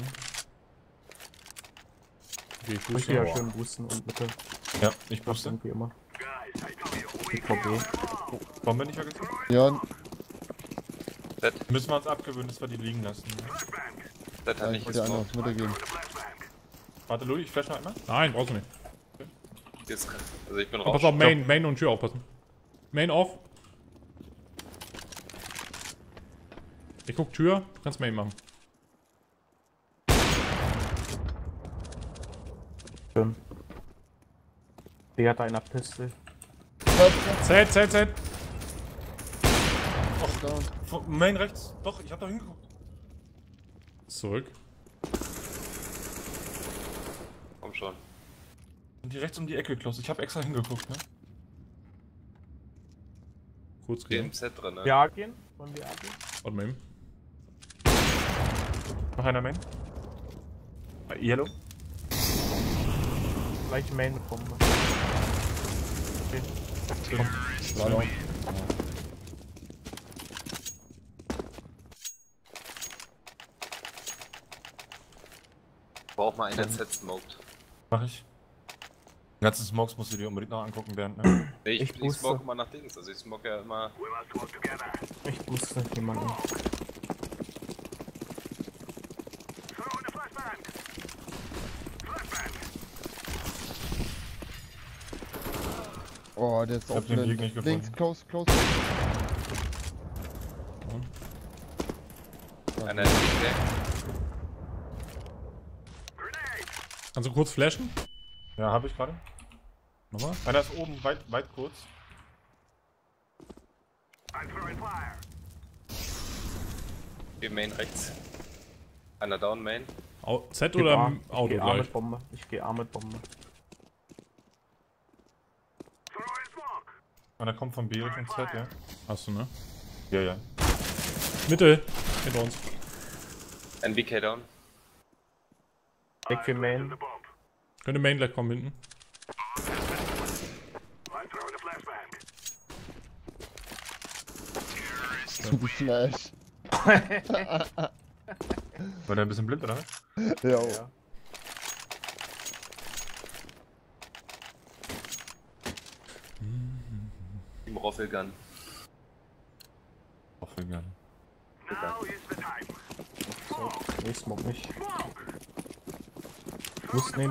Okay, ich Ich wusste wieder aber. schön boosten und Mitte. Ja, ich Passt booste. irgendwie immer. Ich glaube, Bombe nicht vergessen? Ja, Müssen wir uns abgewöhnen, dass wir die liegen lassen. Ne? Dead hat ich nicht wollte dir eine gesmoked. aufs Mitte geben. Warte, Louis, ich flash noch einmal. Nein, brauchst du nicht. Jetzt, also ich bin Oh, raus. pass auf, Main und Tür aufpassen. Main auf. Ich guck Tür, du kannst Main machen. schön. Der hat einer Pistol. Z. Down. Main rechts. Doch, ich hab da hingeguckt. Zurück. Komm schon. Und die rechts um die Ecke close. Ich hab extra hingeguckt, ne? Kurz Hier gehen. im Set drin, ne? Wir A gehen? Wollen wir A gehen? Warte mal eben. Noch einer Main. Yellow. Gleich Main mit Bombe. Okay. War down. Brauch mal einen Set smoked. Mach ich. Die ganzen Smokes musst du dir unbedingt noch angucken während, ne? Ich Ich booste. smoke mal nach Dings. Also ich smoke ja immer. Ich booste jemanden. Oh, der ist Ich hab auch den Weg blind. nicht gefunden. Links, close, close. Einer ist weg. Kannst du kurz flashen? Ja, habe ich gerade. Nochmal? Einer ist oben, weit kurz. Hier Main rechts. Einer down Main. Z oder Auto Ich geh A gleich? mit Bombe. Ich geh A mit Bombe. Einer kommt von B Richtung Z, ja? Hast du, ne? Ja, ja. Mitte. Hinter uns. NBK down. Weg für Main. Könnte Main gleich kommen hinten. Flash. War der ein bisschen blind, oder? Ja. Ja. Im Roffelgun. Auch egal. So, nee, Smoke nicht. Muss nehmen.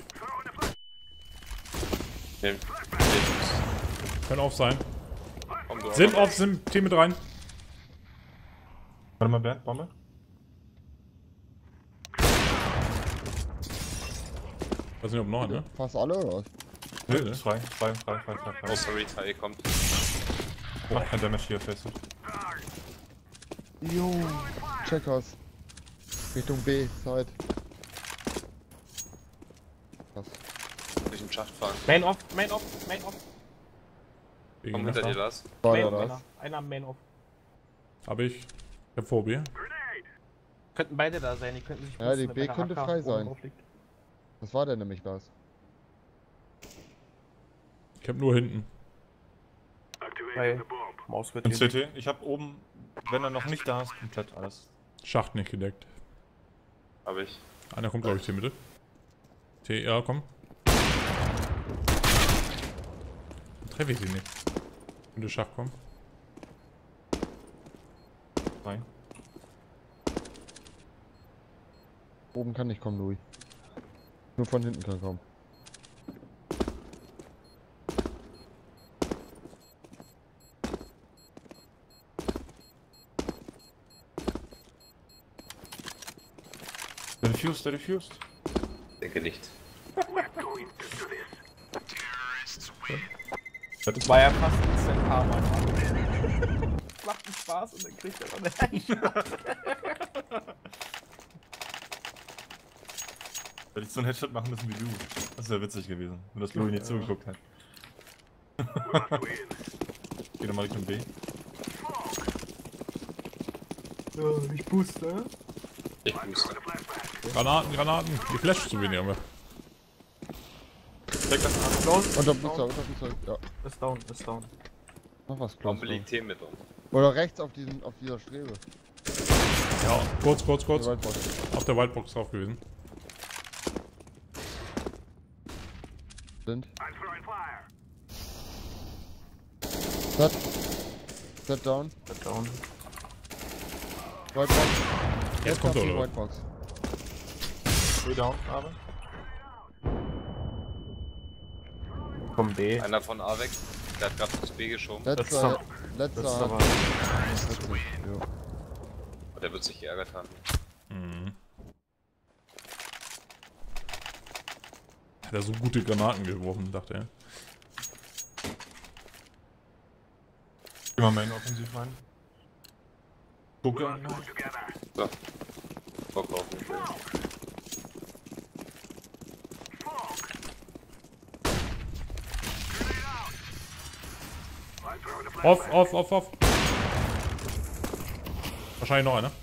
Nehm. Können off sein. Komm, du Sind off, sind Team mit rein. Warte mal, Bernd, Bombe. Weiß nicht, ob 9, ne? Fast alle oder was? Nee, Nö, ne? frei. Oh, sorry, Teil kommt. Boah, kein Damage hier, fesselt. Jo. Checkers. Richtung B, Side. Was? Durch den Schacht fahren. Main off, Main off, Main off. Komm hinter dir, Lars. War Main da off, das? einer Main off. Hab ich. Ich hab Phobie. Könnten beide da sein, die könnten sich Ja, die boosten, B wenn der könnte AK frei oben sein. drauf liegt. Was war der nämlich, Lars? Ich hab nur hinten. Weil Maus wird In hier. CT, ich hab oben, wenn er noch nicht da ist, komplett alles. Schacht nicht gedeckt. Hab ich. Einer kommt, glaube ich, T Mitte. T, ja, komm. Treffe ich sie nicht. Könnte Schacht kommen. Rein. Oben kann nicht kommen, Louis. Nur von hinten kann kommen. Der diffused. Denke nicht. Das war ja fast ein Karma. Macht einen Spaß und dann kriegt er noch eine Hätte ich so einen Headshot machen müssen wie du. Das wäre witzig gewesen, wenn das Louis nicht zugeguckt hat. Geh nochmal Richtung B. Ich booste. Ich booste. Granaten, Granaten. Die Flash zu wenig haben wir. Check das an. Unter Blitzer, ja. Ist down, ist down. Noch was Bombe close. liegt hier mit uns. Oder rechts auf dieser Strebe. Ja, kurz. Der Waldbox. Auf der Whitebox drauf gewesen. Sind. Set down. Ist down. Whitebox. Jetzt kommt auf er, die oder? Whitebox. B down, aber. Vom B. Einer von A weg. Der hat gerade ins B geschoben. Das ist Letzter. aber- Letzter. Das ist aber. Letzter. Ja. Und der wird sich geärgert haben. Mhm. Hat er so gute Granaten geworfen, dachte er. Geh mal Main offensiv rein. Gucke. So. Bock auf mich. Off. Wahrscheinlich noch einer.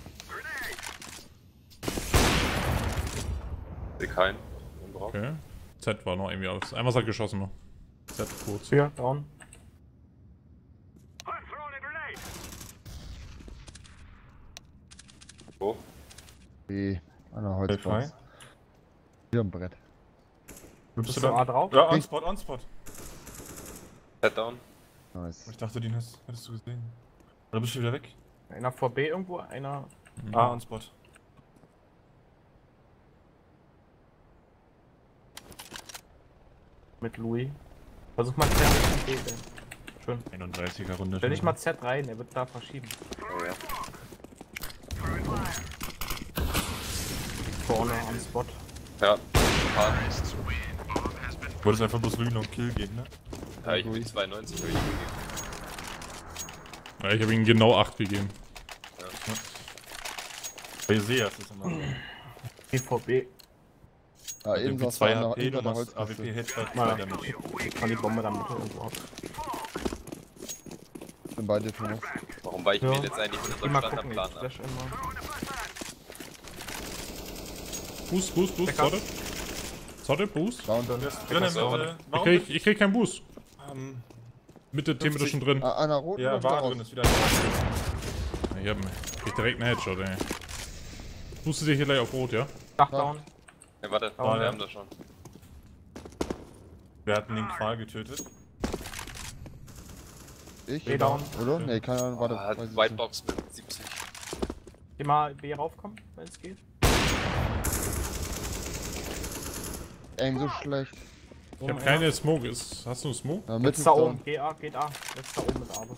Sehe keinen. Drauf. Okay. Z war noch irgendwie aus. Einmal hat geschossen noch. Z kurz. Ja, down. Wo? B. An der frei. Holzbox. Hier am Brett. Bist Bist du du da? A drauf? Ja, on Spot. Set down. Nice. Ich dachte, den hättest du gesehen. Oder bist du wieder weg? Einer vor B irgendwo, einer. Ah, on Spot. Mit Louis. Versuch mal Z Richtung B, denn. Schön. 31er Runde. Stell dich mal Z rein, er wird da verschieben. Oh ja. Vorne am Spot. Ja. Wolltest einfach bloß Rügen und Kill gehen, ne? Ja, ich bin 92 hab ich gegeben. Ja, ich habe ihm genau 8 gegeben. Bei Seas ist immer so. BVB. Ja, eben Irgendwie saß 2 da HP, hinter du der machst AWP Holzkiste. Headshot, Mal. 2 Damage. Ich kann die Bombe damit irgendwo ab. Ich bin bei dir, Thomas. Warum weichen Ja. wir jetzt eigentlich mit Geh unserem mal gucken, ich Standardplan ab? flash immer. Boost, Backup. sorted. Sorted, Boost. Down. Drin in so, Mitte. warte. Warum? Ich krieg keinen Boost. Ähm, Mitte, Themen schon drin. Einer rot ja, oder war raus? drin, ist wieder Ich krieg direkt einen Headshot, ey. Boostet dich hier gleich auf Rot, ja? Dach Ja. down. Ja, warte, Oh, wir ja. haben das schon. Wir hatten den Qual getötet. Ich? B down. Oder? Nee, keine Ahnung, warte. Hat weiß ich Whitebox mit 70. Geh mal B raufkommen, wenn es geht. nicht. Eng, so schlecht. Ich hab keine Smoke. Hast du einen Smoke? Ja, mitten Jetzt da down. oben, geht A. Jetzt da oben mit A.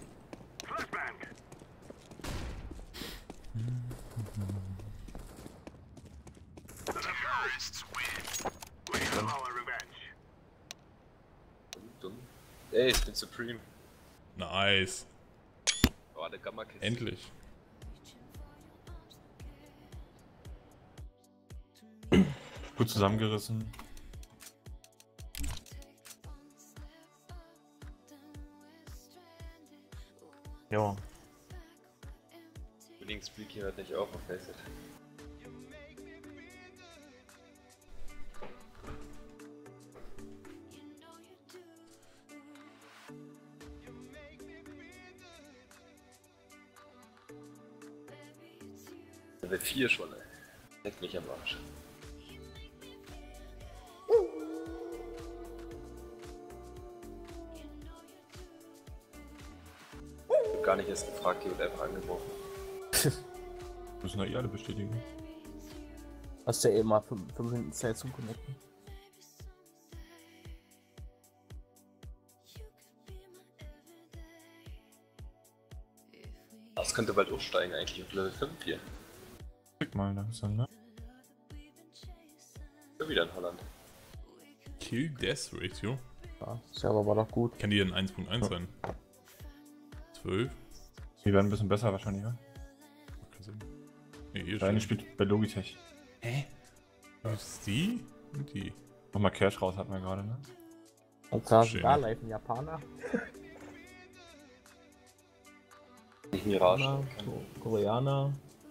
Dumm. Ey, ich bin Supreme. Nice. Oh, der Gamma-Kiste. Endlich. Gut zusammengerissen. Jo. Links Bleak hier hört nicht auf Faceit. Level 4 schon, ey. Leck mich am Arsch. Ich hab gar nicht erst gefragt, hier wird einfach angeworfen. Müssen wir eh alle bestätigen. Hast du ja eben mal 5 Minuten Zeit zum Connecten. Das könnte bald aufsteigen eigentlich auf Level 5 hier. Klick mal langsam, ne? Schon wieder in Holland. Kill Death Ratio. Ja, ist ja aber doch gut. Kann die denn 1.1 sein? 12? Die werden ein bisschen besser wahrscheinlich, ja? Kann sein. Nee, hier Der eine steht. spielt bei Logitech. Ist die? Und die. Nochmal Cash raus hatten wir gerade, ne? Und da Schön. da live ein Japaner. Nicht Mirage. Koreaner.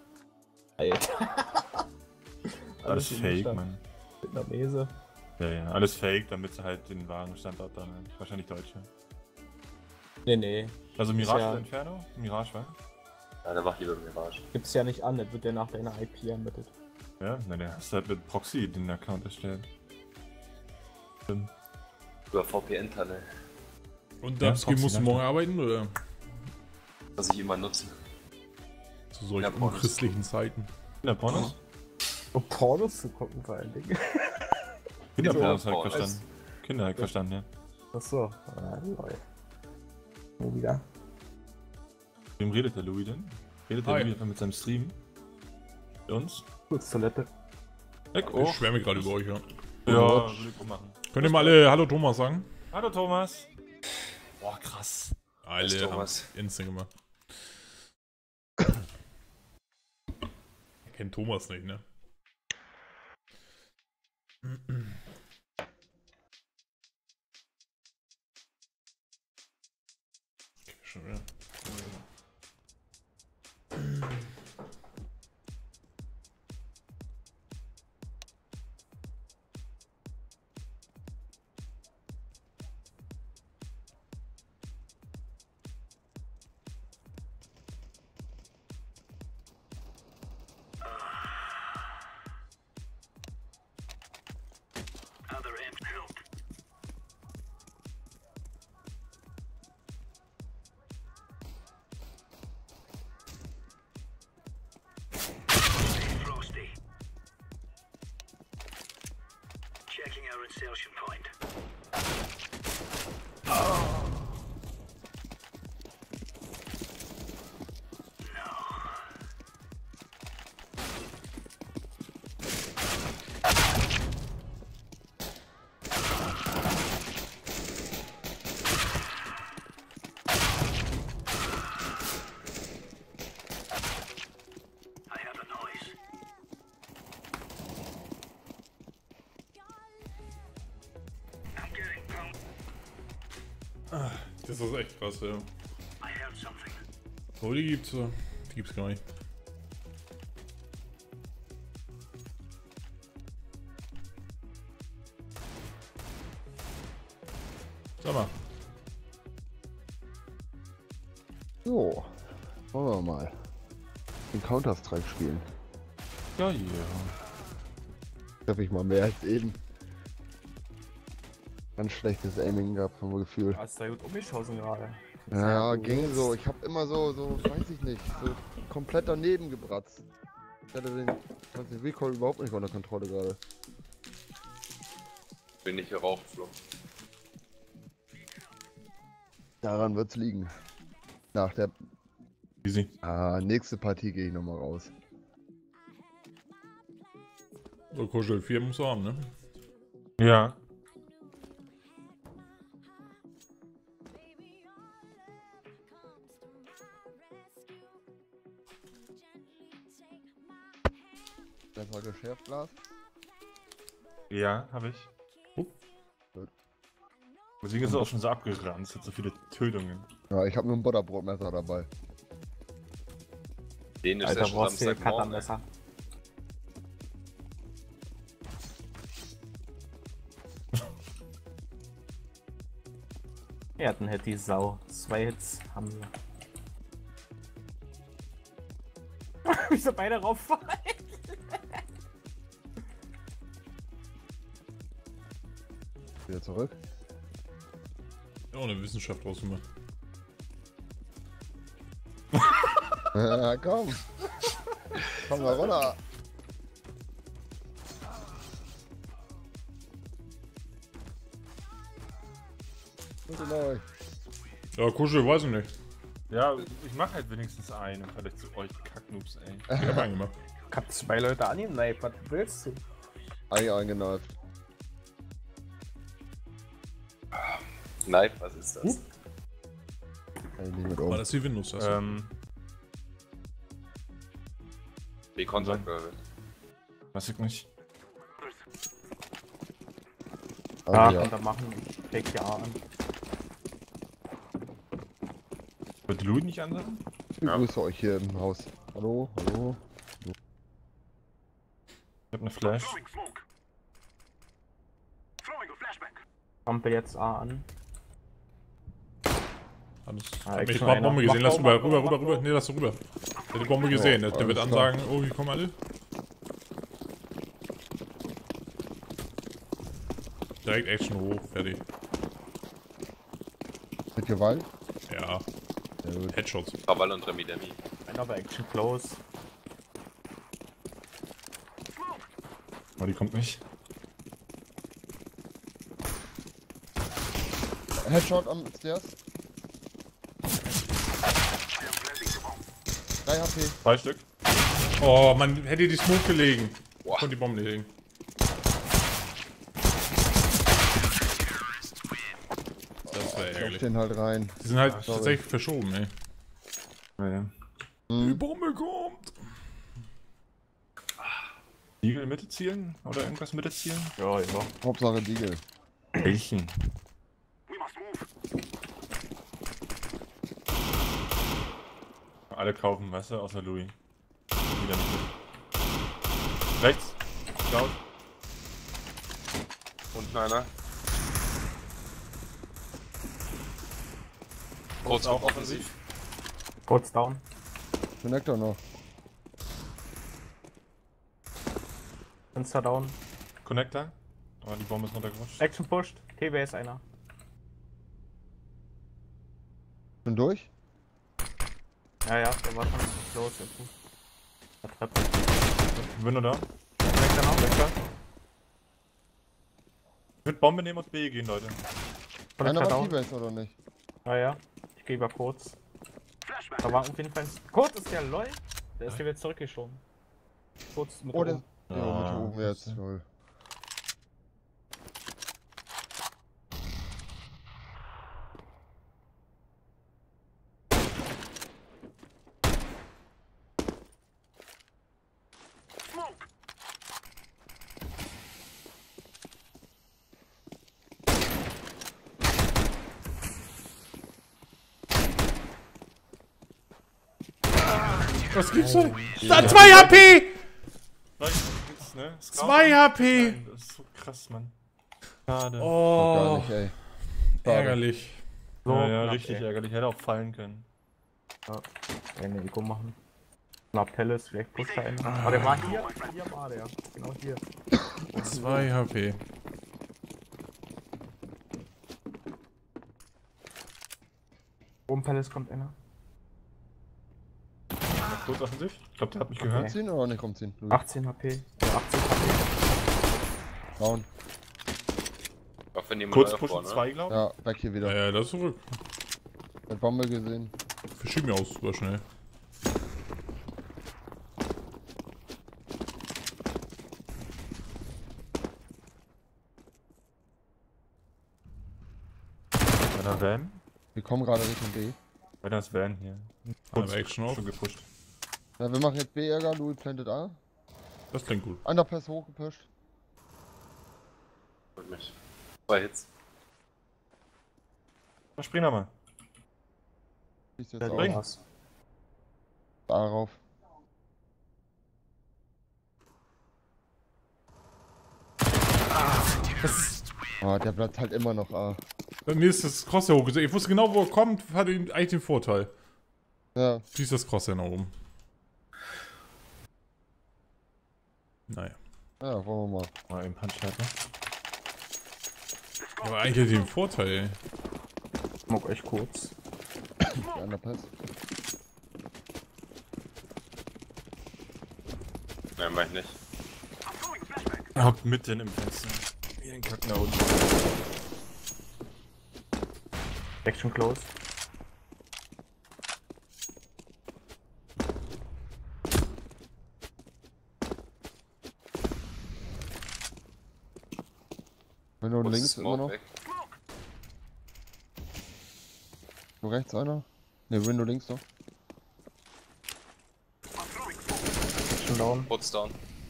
Alter. Alles fake, Mann. Vietnamese. Ja, ja, alles fake, damit sie halt den wahren Standort dann halt. Wahrscheinlich Deutsche. Nee. Also Mirage ja- oder Inferno? Mirage, wa? Ja, der macht lieber Mirage. Gibt's ja nicht an, das wird ja nach deiner IP ermittelt. Ja, ne, der hast halt mit Proxy den Account erstellt. Stimmt. Über VPN-Tunnel. Und Ja, Dubsky Foxy musst du sagt morgen er. arbeiten oder? Was ich immer nutze. Zu solchen Ja, Pornos. unchristlichen Zeiten. Kinderpornos? Um Pornos zu gucken vor allen Dingen. Kinderpornos So, hab ich Pornos. verstanden. Kinder hab ich verstanden, ja. Achso. Ah, Leute. Wo wieder? Mit wem redet der Louis denn? Redet der Hi. Louis einfach mit seinem Stream? Mit uns? Kurz Toilette. Weg, Ich schwärme gerade über euch, ja. Ja, würde ich auch machen. Könnt ihr mal alle Hallo Thomas sagen? Hallo Thomas. Boah, krass. Alle haben Thomas. Instant gemacht. Ihr kennt Thomas nicht, ne? Okay, schon wieder. Other end help. Frosty. Checking our insertion point. Das ist echt krass, ja. Oh, die gibt's gar nicht. Sag mal. So, wollen wir mal den Counter-Strike spielen. Ja, ja. Treffe ich mal mehr als eben. Ganz schlechtes Aiming gehabt vom Gefühl. Hast du da gut umgeschossen gerade? Ja, ging so. Ich hab immer so, weiß ich nicht, so komplett daneben gebratzt. Ich hatte den Recoil überhaupt nicht unter Kontrolle gerade. Bin nicht geraucht, Flo. Daran wird's liegen. Nach der Easy. nächste Partie gehe ich nochmal raus. So, Kuschel 4 musst du haben, ne? Ja. Das war geschärft, Lars. Ja, habe ich. Gut. Deswegen ist es auch schon so abgerannt, es hat so viele Tötungen. Ja, ich habe nur ein Butterbrotmesser dabei. Den ist Alter, ja schon brauchst du hier Samstagmorgen. Cuttermesser. Ja, dann hätte die Sau. 2 Hits haben wir. Wieso beide rauffallen? Wieder zurück. Ja, eine Wissenschaft draus gemacht. Ja, komm. Komm mal runter. Gute Leute. Ja, Kuschel, weiß ich nicht. Ja, ich mach halt wenigstens einen im Vergleich zu euch Kacknoobs, ey. Ich hab einen gemacht. Kannst 2 Leute annehmen? Nein, was willst du? Ei eingeneift. Nein, was ist das? Kann ich nicht mit War oben. das die Windows-Taste? Wie Kontakt Girl. Weiß ich nicht. Ja, Also, ja. könnt ihr machen. Ich fake ja an. Wird Louis nicht anderen? Ich begrüße euch hier im Haus. Hallo, hallo. Ich hab ne Flash. Ampel jetzt A an. Alles. Ah, Hab ich ich krieg hab noch Bombe einer. gesehen. Mach Lass doch, rüber, mach rüber, doch, rüber. Nee, lass rüber. Der hat die Bombe gesehen. Der wird alles dann klar. sagen, oh, hier kommen alle. Direkt Action hoch, fertig. Mit Gewalt? Ja, Sehr gut. Headshots. Krawall und Remi Demi. Einer bei Action Close. Aber die kommt nicht. Headshot am Stairs. 3 HP. 2 Stück. Oh, man hätte die Smoke gelegen. Boah. Und die Bombe legen. Das wäre Ich ärgerlich. den halt rein. Die sind halt sorry. tatsächlich verschoben, ey. Naja. Die Bombe kommt. Eagle Mitte zielen? Oder irgendwas Mitte zielen? Ja, ja. Hauptsache Deagle. Welchen? Alle kaufen, weißt du, außer Louis. Wieder nicht mit. Rechts. Scout. Unten einer. Kurz auch auch offensiv. Kurz down. Connector noch. Fenster down. Connector. Aber die Bombe ist runtergerutscht. Action pushed. TB ist einer. Bin durch? Ja, ja, der war schon close. Der Treppe. Window da. Connector noch. Connector. Ich würde Bombe nehmen und B gehen, Leute. Einer Connector war down. T-Base oder nicht? Ja, ja. Ich gehe über kurz. Da war auf jeden Fall. Kurz ist der LOL. Der ist hier wieder zurückgeschoben. Kurz mit Oh, der. oben. Ja, Ah, mit oben jetzt. Toll. Was gibt's denn? Da, 2 HP! Ne? 2 HP! Nein, das ist so krass, Mann. Schade. Gar Oh, nicht, ey. ärgerlich. So, ja, knapp, richtig ey. ärgerlich. Hätte auch fallen können. Ja, eine Eco machen. Knapp Palace, vielleicht pusht er einen. Aber der war hier war der. Genau hier. 2 HP. Oben Palace kommt einer. Kurz offensiv. Ich glaube, der hat mich Okay. gehört. Kommt ziehen oder nicht kommt ziehen? 18 HP. Ja, 18 HP. Down. Auch wenn jemand Kurz neu pushen aufbaut, 2, glaube Ja, weg hier wieder. Ja, das ist zurück. Hat Bombe gesehen. Verschieben wir aus super schnell. ich. Einer Van. Wir kommen gerade Richtung B. Bei das Van hier. Aber Action auf. Schon gepusht. Ja, wir machen jetzt B-Ärger, Louis plantet A. Das klingt gut. Underpass hochgepusht. Holt mich. 2 Hits. Na, spring nochmal. Schießt jetzt Der auch. Bring. was. Darauf. Oh, der bleibt halt immer noch A. Bei mir ist das Crosshair hochgesehen. Ich wusste genau, wo er kommt, hatte eigentlich den Vorteil. Ja, Schießt das Crosshair nach oben. Naja. ja, wollen wir mal. Mal im Punch halt, ne? Aber eigentlich hat die den Vorteil, ey. Smoke euch kurz. Der Underpass. Nein, mach ich nicht. Er hockt mitten im Fenster. Wie ein Kacken da unten. Action close. Wenn du Wo ist links Smoke immer noch. weg? Du rechts einer? Ne, Window links noch. Action down. Kurz down.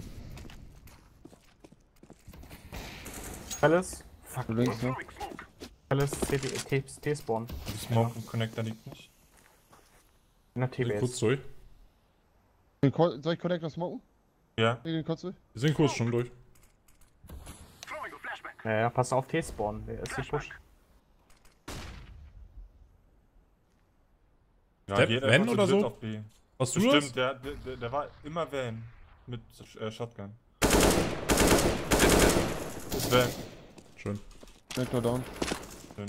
Palace. Fuck. Du links noch. Palace T-Spawn. Die Smoke im Connector liegt nicht. In der Wir sind kurz TBS. durch. Soll ich Connector smoken? Ja. Wir gehen kurz durch. Wir sind kurz schon durch. Ja, pass auf T-Spawn. Der ist gepusht. Ja, Step geht Van einfach zu oder dritt so? auf B. Hast du Stimmt, das? der war immer Van. Mit Shotgun. Ist Van. Schön. Connector down. Schön.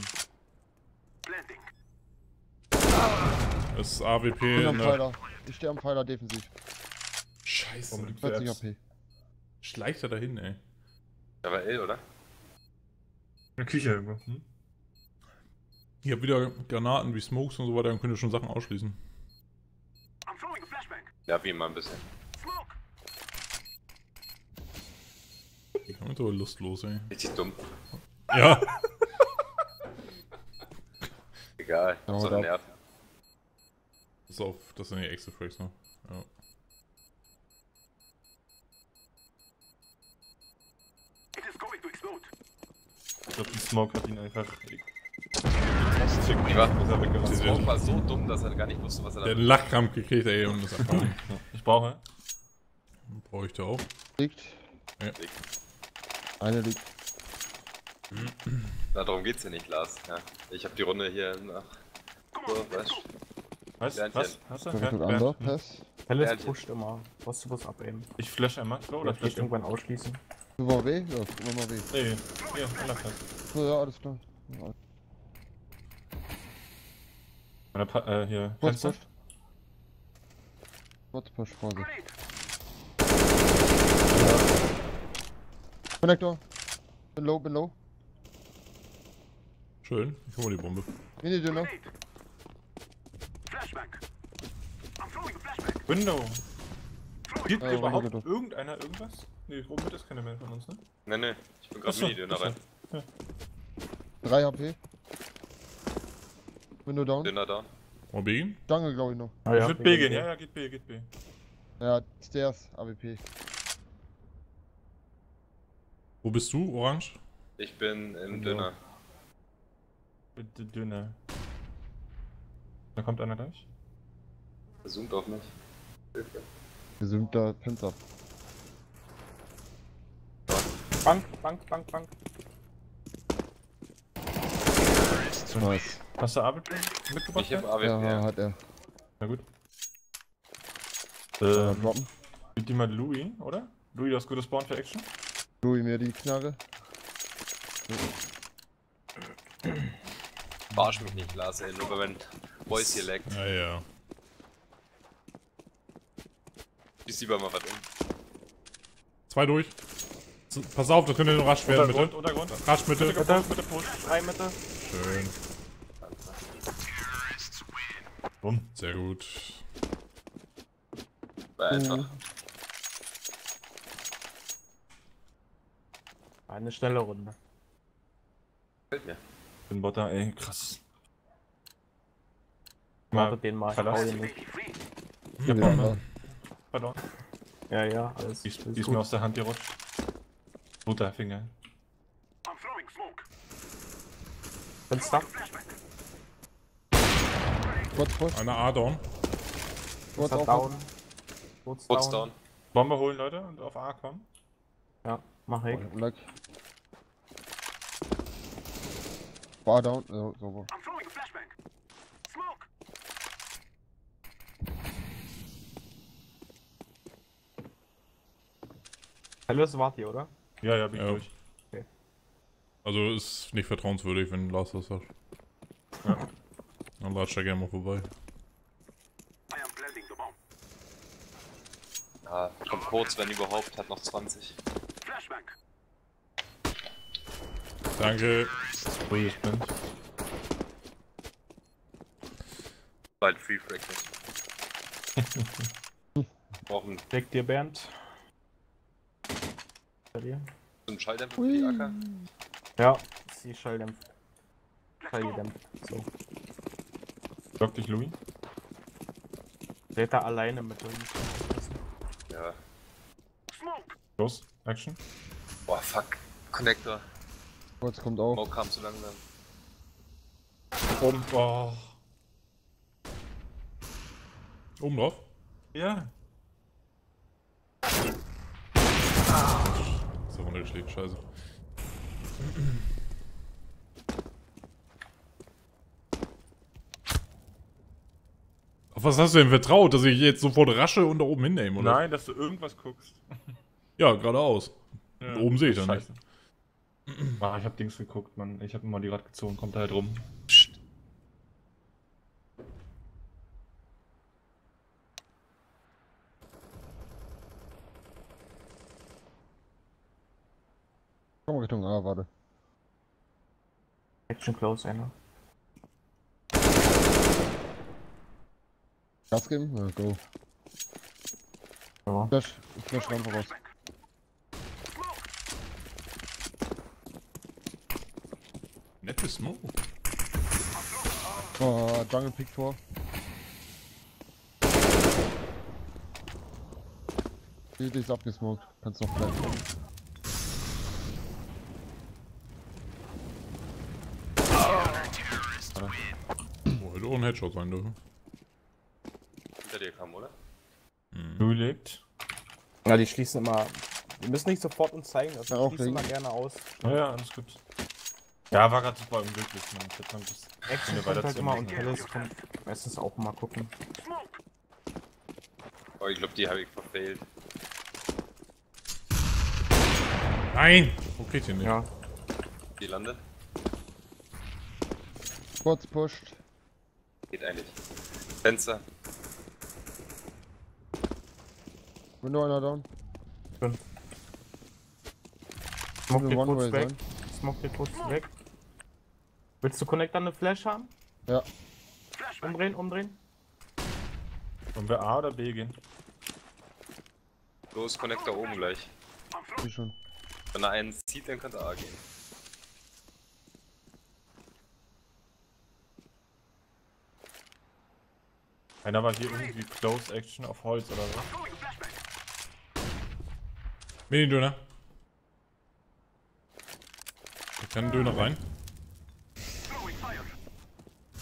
Das ist AWP. Ich bin am Ne? Pfeiler. Ich stehe am Pfeiler defensiv. Scheiße. Warum liegt 40 der HP. Schleicht er dahin, ey. Da war L, oder? in der Küche irgendwo? Hm? Ich hab wieder Granaten wie Smokes und so weiter, dann könnt ihr schon Sachen ausschließen. Ja, wie immer ein bisschen. Ich bin so lustlos, ey. Richtig dumm. Ja. Egal. Ja, So da- nervt. Pass auf, das sind die Extra Frags noch. Ja. Ich glaube, die Smoke hat ihn einfach. Die war, Ist er weggelassen. Smoke war so dumm, dass er gar nicht wusste, was er Der da hat einen Lachkrampf gekriegt, ey, und ist abgehauen. Ich brauche. Bräuchte auch. Liegt. Ja. Eine liegt. Na, darum geht's ja nicht, Lars. Ja. Ich hab die Runde hier nach. So, weißt du? Was? Berndchen. Was? Hast du? Connector Bernd? Underpass. Palace Ehrlich? pusht immer. Brauchst du was abaimen. Ich flash einmal. Oder Oder flash vielleicht irgendwann ausschließen. Du war B? Ja, guck mal B. Nee, hier, Underpass. So, ja, alles klar. Ja, Hier, Kurz Fenster. pusht. Kurz push, Vorsicht. Connector. Bin low. Schön, ich hol mal die Bombe. Mini-Dünner. Window. Gibt Ja, überhaupt Window. irgendeiner irgendwas? Nee, oben mit ist keiner mehr von uns, ne? Nee, ich bin gerade Achso, Mini-Döner rein. 3 HP. Window down. Döner da. Wollen wir gehen? Jungle, glaube ich noch. Ah, Ich würde B gehen, ja, geht B. Ja, Stairs, AWP. Wo bist du, Orange? Ich bin im Window. Döner. Bitte Dünner. Da kommt einer gleich. Er zoomt auf mich. Wir sind da Fenster. Bank. Nice. Hast du Abel mitgebracht? Ich hab ja? AWP. Ja, Ja. hat er. Na gut. Droppen. Gibt jemand Louis, oder? Louis, das gute Spawn für Action? Louis mir die Knarre. Verarsch mich nicht, Lars, ey, nur wenn Voice hier laggt. Ja, ja. Ich lieber mal was um. 2 durch. Pass auf, das könnte noch rasch werden, bitte. Untergrund. Rasch, bitte. Bitte Push. 3 Mitte. Schön. Bumm. Sehr gut. War einfach. Eine schnelle Runde. Gefällt mir. Bin Botter, ey, krass. Warte den mal, ich Verlass. hau den nicht. Ja, Ja, Bombe. Pardon. Ja, alles. Die ist alles mir aus der Hand gerutscht. Guter Finger. Fenster. Kurz. Eine A-Down. Kurz Fenster auf. down. Kurz down. Bombe holen, Leute, und auf A kommen. Ja, mach ich. Leck. Bar down. Ja, sauber. Alice wart ihr, oder? Ja, bin ich Ja. durch. Also ist nicht vertrauenswürdig, wenn Lars das sagt. Ja. Dann latscht er gerne mal vorbei. Ja, kommt kurz, wenn überhaupt, hat noch 20. Danke. Louis ist blind. Bald Free Fracking. Brauchen Deck dir, Bernd. Bei dir? so einen Schalldämpfer für die AK. Ja, sie Schalldämpft. Schalldämpft. So. Block dich, Louis. Seht da alleine mit drin. Ja. Los, Action. Boah, fuck. Connector. Kurz kommt auf. Smoke kam zu langsam. Oh. Oben drauf. Ja. Ist ja runtergeschlägt, scheiße. Auf was hast du denn vertraut, dass ich jetzt sofort rasche und da oben hinnehme, oder? Nein, dass du irgendwas guckst. Ja, geradeaus. Ja. Und oben sehe ich dann nicht. Scheiße. Ah, ich hab Dings geguckt, Mann. Ich hab immer die Rad gezogen, kommt da halt rum. Komm Richtung A, warte. Action close, einer. Gas geben? Ja, go. Ja. Flash ran voraus. Nettes Smoke. Oh, Jungle Pick vor. Die ist abgesmoked. Kannst noch bleiben. Oh, hätte auch ein Headshot sein dürfen. Hinter dir kam, oder? Louis legt. Ja, die schließen immer. Wir müssen nicht sofort uns zeigen, also Ja, die auch schließen immer legen. gerne aus. Ja, alles gut. Ja, war gerade super unglücklich, Mann. Ich hätte mal das Action Eine kommt halt weiterziehen immer müssen. und Alice kommt meistens auch mal gucken. Oh, ich glaube, die habe ich verfehlt. Nein! Wo geht ihr nicht? Ja, Die landet. Kurz pusht. Geht eigentlich. Fenster. Window einer down. smoke Will dir one kurz way weg. sein. Smoke dir kurz weg. Willst du Connector eine Flash haben? Ja. Umdrehen. Wollen wir A oder B gehen? Los, Connector oben gleich. Wie schon. Wenn er einen zieht, dann könnte A gehen. Einer war hier irgendwie Close Action auf Holz oder so. Mini-Döner. Ich kann einen Döner rein.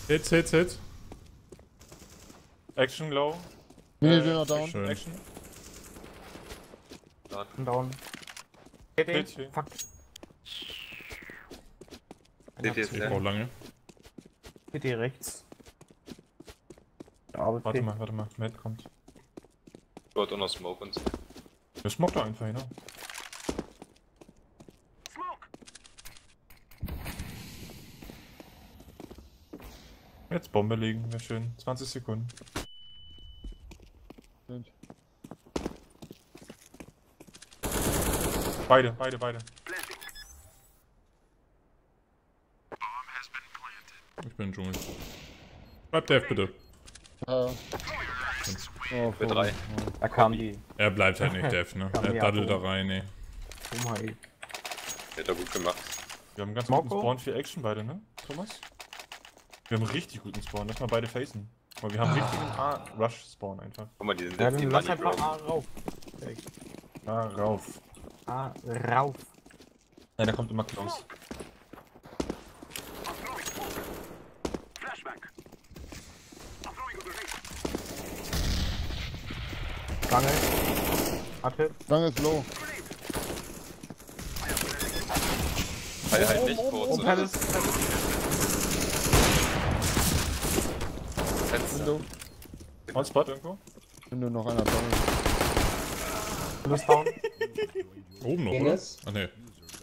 Hits. Action low. Nee, Döner down. Schön. Action. Und down. CT. CT. Fuck. Seht ihr es Ich denn? brauche lange. CT rechts. Aber Warte mal. Matt kommt. Dort auch noch Smoke und so. Der smoked da einfach, ne? Jetzt Bombe legen, wäre schön. 20 Sekunden. Stimmt. Beide. Ich bin im Dschungel. Bleib Dev bitte. Oh, Für 3. Da kam die. Er bleibt halt nicht Dev, ne? Er daddelt da rein, ey. Oh mein. Hat er gut gemacht. Wir haben einen ganz Smoko? guten Spawn für Action beide, ne, Thomas? Wir haben einen richtig guten Spawn, lass mal beide facen. Aber wir haben richtigen A-Rush-Spawn einfach. Guck mal, die sind Ja, jetzt die dann lass Money einfach Bro. A rauf. Ah, rauf. A rauf. Ja, der kommt immer close. Gange. Hatte. Lange ist low. Halt nicht kurz, Und oder? Palace. Fenster. Window. Hotspot irgendwo? Window noch einer down. Palace down. Oben noch, oder? Dennis? Ach ne.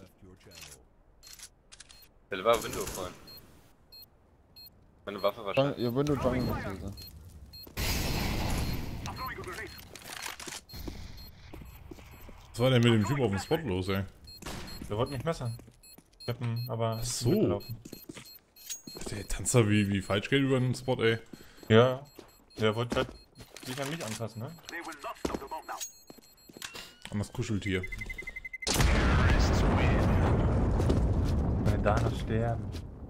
Der war Window vorhin. Meine Waffe wahrscheinlich. Ihr Window Jungle muss hier sein. Was war denn mit dem Typ auf dem Spot los, ey? Der wollte mich messern. Tippen, aber Ach ist so. mitgelaufen. Der tanzt da wie falsch geht über den Spot, ey. Ja. Der wollte halt sich an mich anpassen, ne? An das Kuscheltier. Wenn da noch sterben.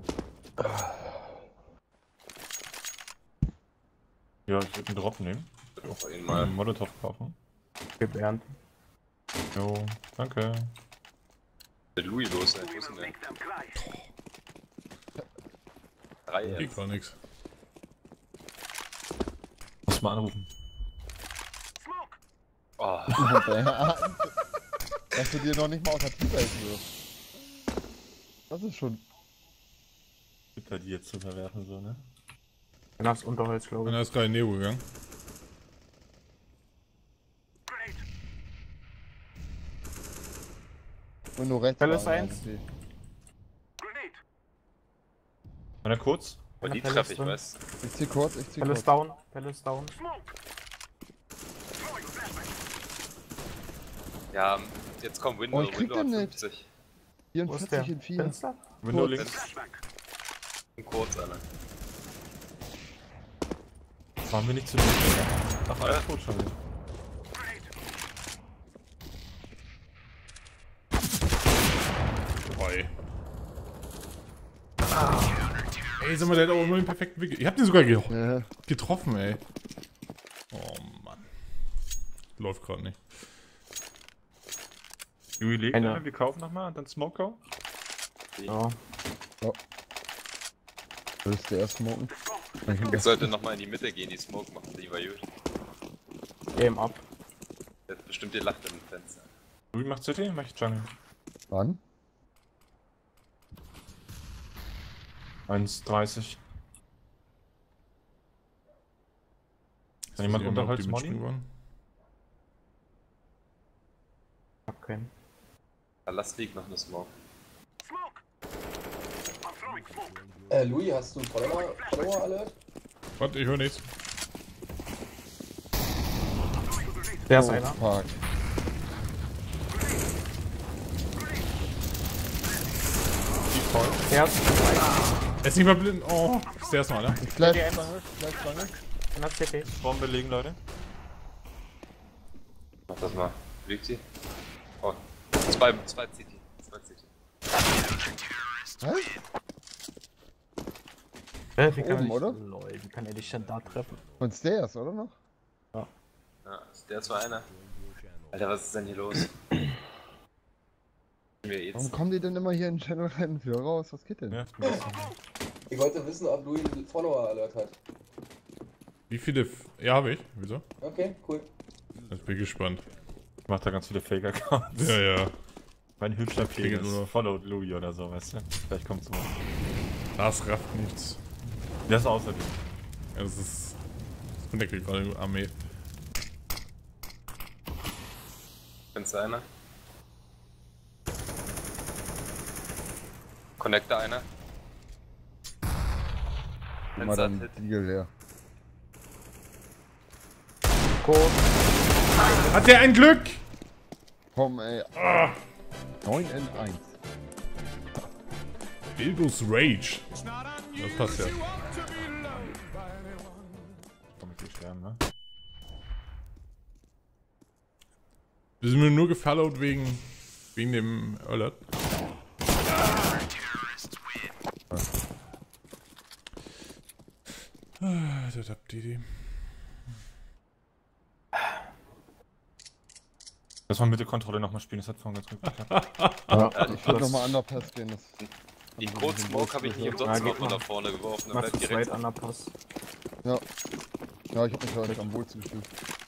Ja, ich würde einen Drop nehmen. Auf ihn Mal mal. einen Molotov kaufen. Gib Bernd. Jo, danke. Der Louis los, ey. Wo ist denn der? 3 Geht jetzt. gar nichts. Muss mal anrufen. Oh, Dass du dir noch nicht mal aus der Tiefe wirst. Das ist schon. Bitter die jetzt zu verwerfen, so, ne? Dann aufs Unterholz, glaube Einer ist gerade in Neo gegangen. Window rechts. Palace war, 1. okay. Einer kurz? oh, die Palace treffe ich, drin. was? Ich zieh kurz, ich zieh Palace kurz. down. Palace down. Ja, jetzt kommt Window. Oh, ich krieg Window den hat nicht. 50. Wo ist der? 44 in 4. Fenster? Window Kurz. links. Und kurz, Alter. Waren wir nicht zu dicht? Ach, alles tot schon wieder. Boy. Ey, sag mal, der hat auch nur den perfekten Weg. Ich hab den sogar Ja. getroffen, ey. Oh Mann. Läuft gerade nicht. Louis legt Einer. einer, wir kaufen nochmal und dann Smoko. Ja. Willst du erst smoken? Ich sollte nochmal in die Mitte gehen, die Smoke machen, die war gut. Game up. Der hat bestimmt gelacht im Fenster. Louis macht CT, mach ich Jungle. Wann? 1,30. Kann jemand Unterholz Money? Hab keinen. Da lass liegt noch eine Smoke. Louis, hast du Follower Alert? Warte, ich höre nichts. Der ist Oh, einer. fuck. Der ist Er ist nicht mal blind. Oh, ist der erstmal, ne? Ich flash CT. lange, flash lange. einer CT. Bombe legen, Leute. Mach das mal. Liegt sie? Oh. Zwei CT. Zwei CT. Was? Wie kann Oben, er oder? Lol, wie kann er dich denn da treffen? Von Stairs, oder noch? Ja, der ist zwar einer. Alter, was ist denn hier los? Mir jetzt. Warum kommen die denn immer hier in den Channel rein für raus? Was geht denn? Ja, ist ein bisschen. Ich wollte wissen, ob Louis einen Follower Alert hat. Wie viele. Ja, habe ich. Wieso? Okay, cool. Jetzt bin ich gespannt. mach da ganz viele Fake-Accounts. Ja, ja. Mein hübscher klingelt Penis. nur noch. Followed Louis oder so, weißt du? Vielleicht kommt's mal. Das rafft nichts. Das ist außerdem. Ja, das ist. Das connectet gerade die Armee. Fenster einer. Connector einer. Mal Fenster dann Hit. Diegel leer. Kurz. Hat der ein Glück? Komm, ey. 9 in 1. Bilbos Rage. Das passt ja. Komm, ich will sterben, ne? Wir sind nur gefallowt wegen dem Alert. Das habt ihr die. Lass mal mit der Kontrolle nochmal spielen, das hat vorhin ganz gut geklappt. Ich würde nochmal Underpass gehen. Das Die Code-Smoke habe ich nicht umsonst Ja, geht mal mal. nach vorne geworfen. Dann Mach bleibt zu direkt. zweit Underpass. ja, ich hab mich da echt am wohlsten gefühlt.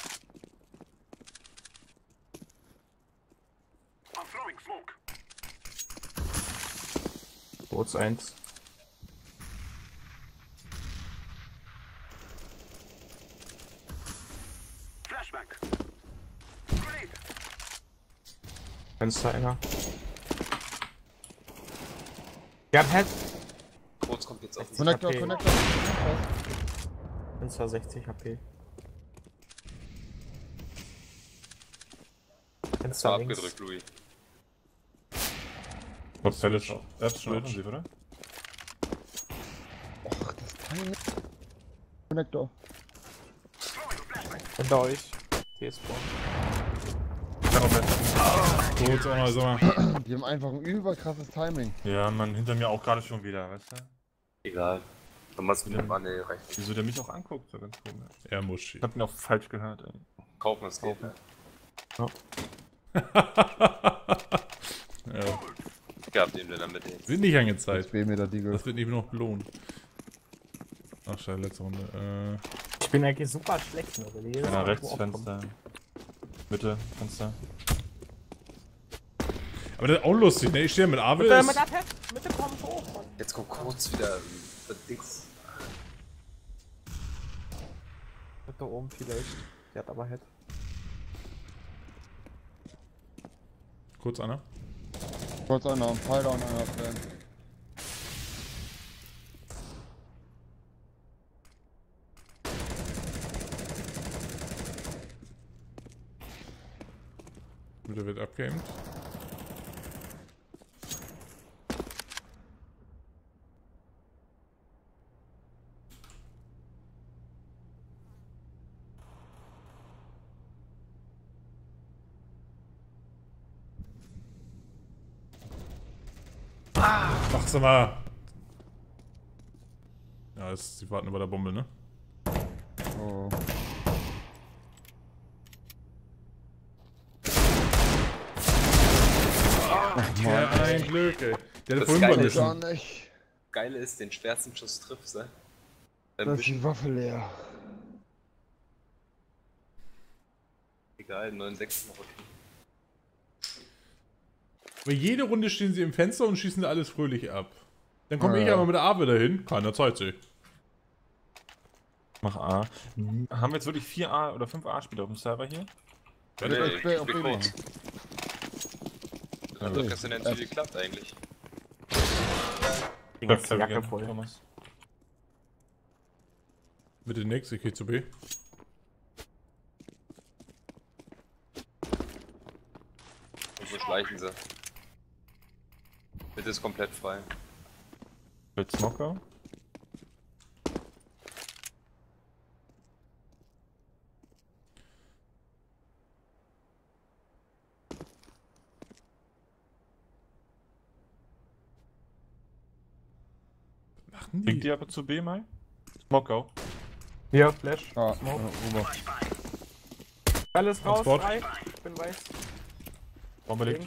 Kurz 1. Fenster einer. Ja, Head. Kurz kommt jetzt auf den Connector, HP. Connector. Fenster 60 HP. Fenster links. abgedrückt, Louis. Was Fälle schon? Er hat schon offensiv, oder? Och, das Teil. Connector. Hinter euch. T-Spawn. Kurz auch noch, sag mal. Die haben einfach ein überkrasses Timing. Ja, man, hinter mir auch gerade schon wieder, weißt du? Egal. Dann machst du mit dem Mann recht. Wieso der mich auch anguckt, so ganz komisch. Er muss schieben. Ich hab ihn auch falsch gehört, ey. Kaufen es geht. Ja. Gehabt den damit jetzt. Sind nicht angezeigt. 2 Meter Diegel. Das wird nicht noch belohnt. Ach, scheiße, letzte Runde. Ich bin eigentlich super schlecht, ne? Weil jedes Einer Mal rechts, wo aufkommt. Fenster. Mitte, Fenster. Aber das ist auch lustig, ne? Ich stehe mit Avel. Mit der Head. Mit dem kommt hoch, Mann. Jetzt kommt kurz wieder das Dings. Mit da oben vielleicht. Der hat aber Head. Kurz, Anna. Kurz einer am Pfeiler und einer Fan. Mitte wird abgeaimt. Mach's mal. Ja, jetzt, sie warten über der Bombe, ne? Oh. Ja, ein Glück, ey. Der hat Das vorhin Geile beim ist Gar Mischen. nicht. Geile ist, den schwersten Schuss triffst, ne? Da ist die Waffe leer. Egal, 9,6 noch okay. Aber jede Runde stehen sie im Fenster und schießen da alles fröhlich ab. Dann komme ich Ja. aber mit der Avel dahin. Keiner zeigt sich. Mach A. Haben wir jetzt wirklich 4 A oder 5 A-Spieler auf dem Server hier? Ich ich will auf bin B kurz. machen. Also, das ist ja geklappt eigentlich. Die ganze Jacke voll. Thomas. Bitte nix, ich geh zu B. Und so schleichen sie. Bitte ist komplett frei. Mit Smoker. Machen Bringt die aber zu B mal? Smoker. Hier, Flash. Ah, Smoke. Ober. Alles raus, Transport. frei. Ich bin weiß. Bombe liegt.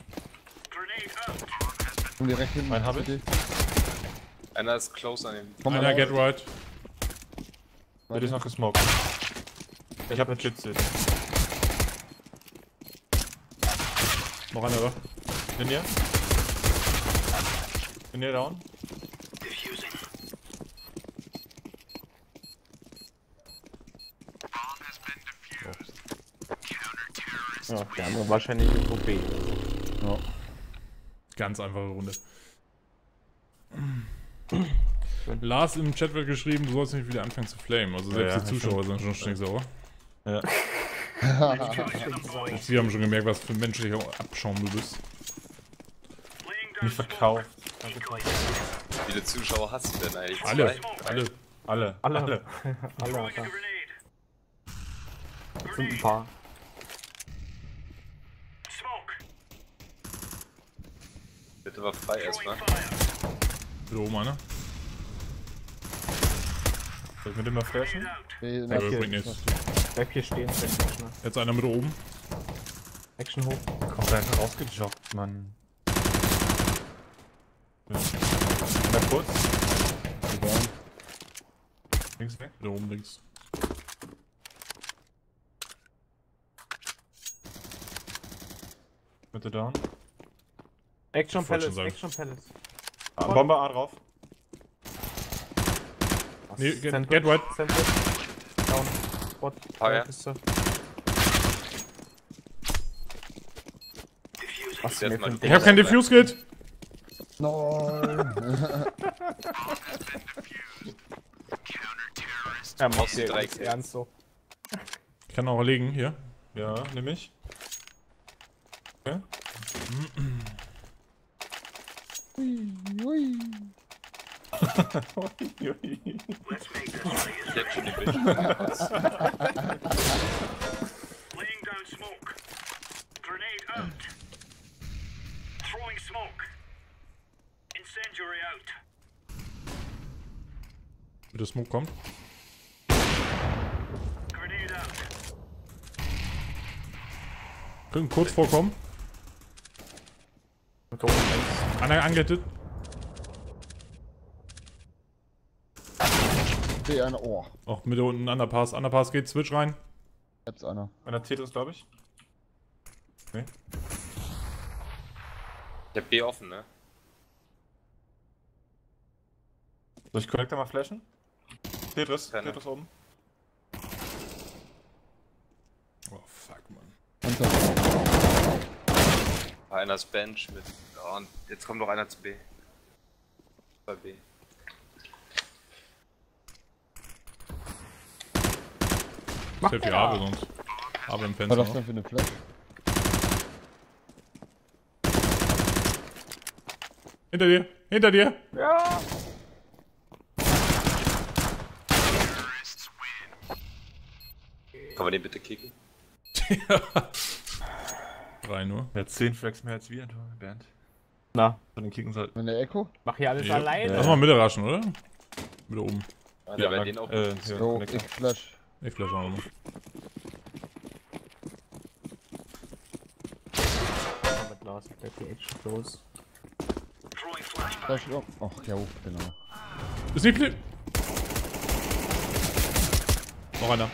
Und direkt hinten. Mein hab ich. CT. Einer ist close an dem. Komm mal Einer raus. get right. Der ist noch gesmoked. Ich hab einen Shit-Sit. Noch einer da. Linie. Linie down. Ja, der andere wahrscheinlich irgendwo B. Ja. Ganz einfache Runde. Lars im Chat wird geschrieben, du sollst nicht wieder anfangen zu flamen. Also selbst Ja, die Zuschauer sind schon stinksauer. Ja. Sie haben schon gemerkt, was für ein menschlicher Abschaum du bist. Mich verkauft. Danke, Tom. Wie viele Zuschauer hast du denn eigentlich? Alle, Zwei? alle. Alle. Alle, Alter. Sind ein paar. Bitte war frei erstmal. Bitte oben einer. Soll ich mit dem mal flashen? Nee, Ja, nach bringt hier. nichts. Bleib hier stehen, Action, Jetzt einer mit oben. Action hoch. Kommt einfach rausgejoggt, Mann. Ja. Na kurz. Links weg. Bitte oben links. Bitte down. Action Ich wollte Palace, schon sagen. Action Palace. Bombe A drauf. Nee, Sandwich, get right. Sandwich. Down. Spot. Fire. Kiste. Was Jetzt mir mal für ein Ich hab kein Diffuse-Kit. Nein. Ja, macht dir Dreieck. ernst so. Ich kann auch legen, hier. Ja, nehm ich. Okay. Ui. Ich hab schon die Bild. Laying down smoke. Grenade out. Throwing smoke. Incendiary out. Bitte Smoke kommt. Grenade out. Können kurz vorkommen. Einer angehettet. B, einer. Oh. Auch Mitte unten Underpass. Underpass geht, Switch rein. Jetzt einer. Einer Tetris, glaube ich. Ich hab B offen, ne? Soll ich Connector mal flashen? Tetris, Keine. Tetris oben. Oh fuck, man. Einer ist Bench mit. Oh, und jetzt kommt noch einer zu B. Bei B. Sehr viel Abe sonst. Abe im Was Fenster. war das noch. denn für eine Flash? Hinter dir! Hinter dir! Ja! Kann man den bitte kicken? 3 nur. Er hat 10 Flags mehr als wir, Bernd. Na, Von den Kicken sollten. Meine Echo? mach hier alles Ja. alleine. Lass mal Mitte raschen, oder? Wieder oben. Ja, der werden den auch. hier, So, Connector. ich flash. Ich flash auch noch. Mit Lars, der die Action close. Throwing flashbang. Flash. Oh, ach, ja, genau. Ist nicht viel. Noch einer.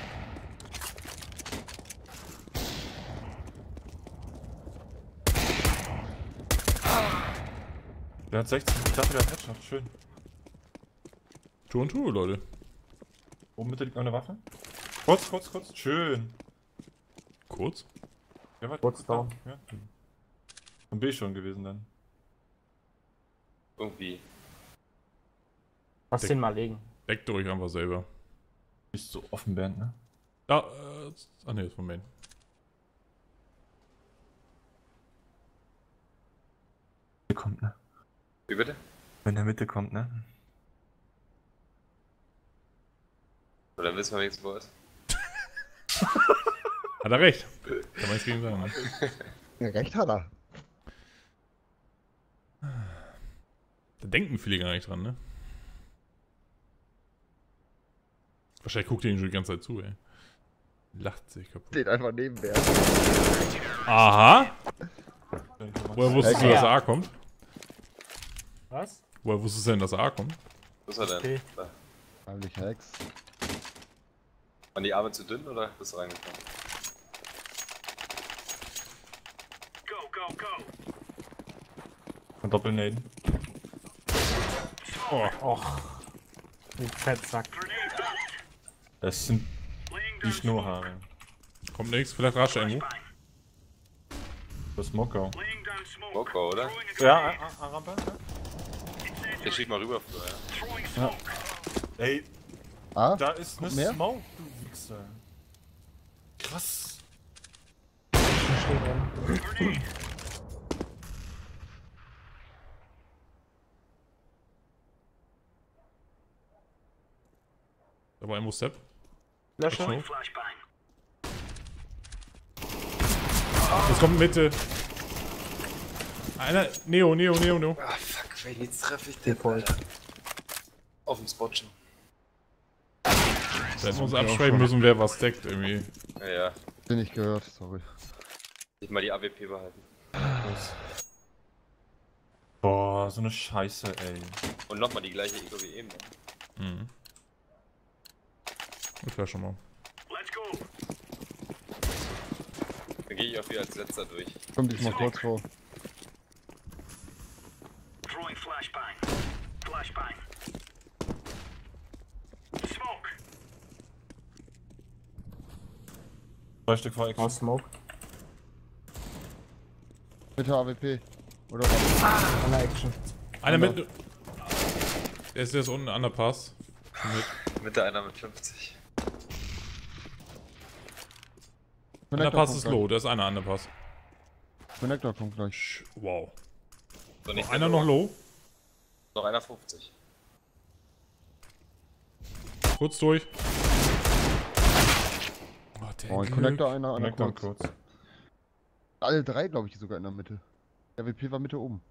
Der hat 16. Ich dachte, der hat Headshot. Schön. Tour und Tour, Leute. Oben Mitte liegt noch eine Waffe. Kurz, kurz, kurz. Schön. Kurz. Ja, warte. Kurz down. Ja. Und B schon gewesen dann. Irgendwie. Lass den mal legen. Deckt euch einfach selber. Nicht so offen, Bernd, ne? Da, ah ne, ist von Main. Der kommt, ne? Wie bitte? Wenn der Mitte kommt, ne? Oder wissen wir wenigstens, wo er ist? Hat er recht. Kann man nichts gegen sagen, ne? Ja, recht hat er. Da denken viele gar nicht dran, ne? Wahrscheinlich guckt ihr ihn schon die ganze Zeit zu, ey. Lacht sich kaputt. Steht einfach neben Bernd. Aha! Dann kann man- Woher wusstest du, Ja. dass A kommt? Was? Woher wusstest du denn, dass A kommt? Wo ist er denn? Okay. Da. Heimlich Hex. Waren die Arme zu dünn oder bist du reingekommen? Go, go. Und Doppelnaden. Och. Du Fettsack. Das sind die Schnurrhaare. Kommt nichts, vielleicht rasch irgendwo. Das ist Moko. Moko, oder? Ja, Rampe. Der schickt mal rüber früher, ja. Ey, Ah, da ist eine mehr? Smoke, du Wichser. Krass. Da war irgendwo Step. Lösche. Jetzt kommt Mitte. Einer. Neo. Ah, fuck, wen jetzt treffe ich den, Alter? Auf dem Spot schon. Da hätten wir uns abschreiben müssen, wer was deckt irgendwie. Ja. Den nicht gehört, sorry. Nicht mal die AWP behalten. Boah, so eine Scheiße, ey. Und nochmal die gleiche Ego wie eben. Ne? Mhm. Ich war schon mal. Dann gehe ich auch wieder als letzter durch. Komm dich mal kurz vor. Zwei Stück vor Aus Smoke. Bitte AWP. Oder was? An der Action. Einer mit. Der ist unten an der Pass. Mitte einer mit 50. An der Pass ist low, da ist einer an der Pass. Connector kommt gleich. Wow. So, nicht Einer mehr noch low. Noch einer 50. Kurz durch. Oh, ein Connector, einer Connector kurz. kurz. Alle drei, glaube ich, sogar in der Mitte. Der WP war Mitte oben.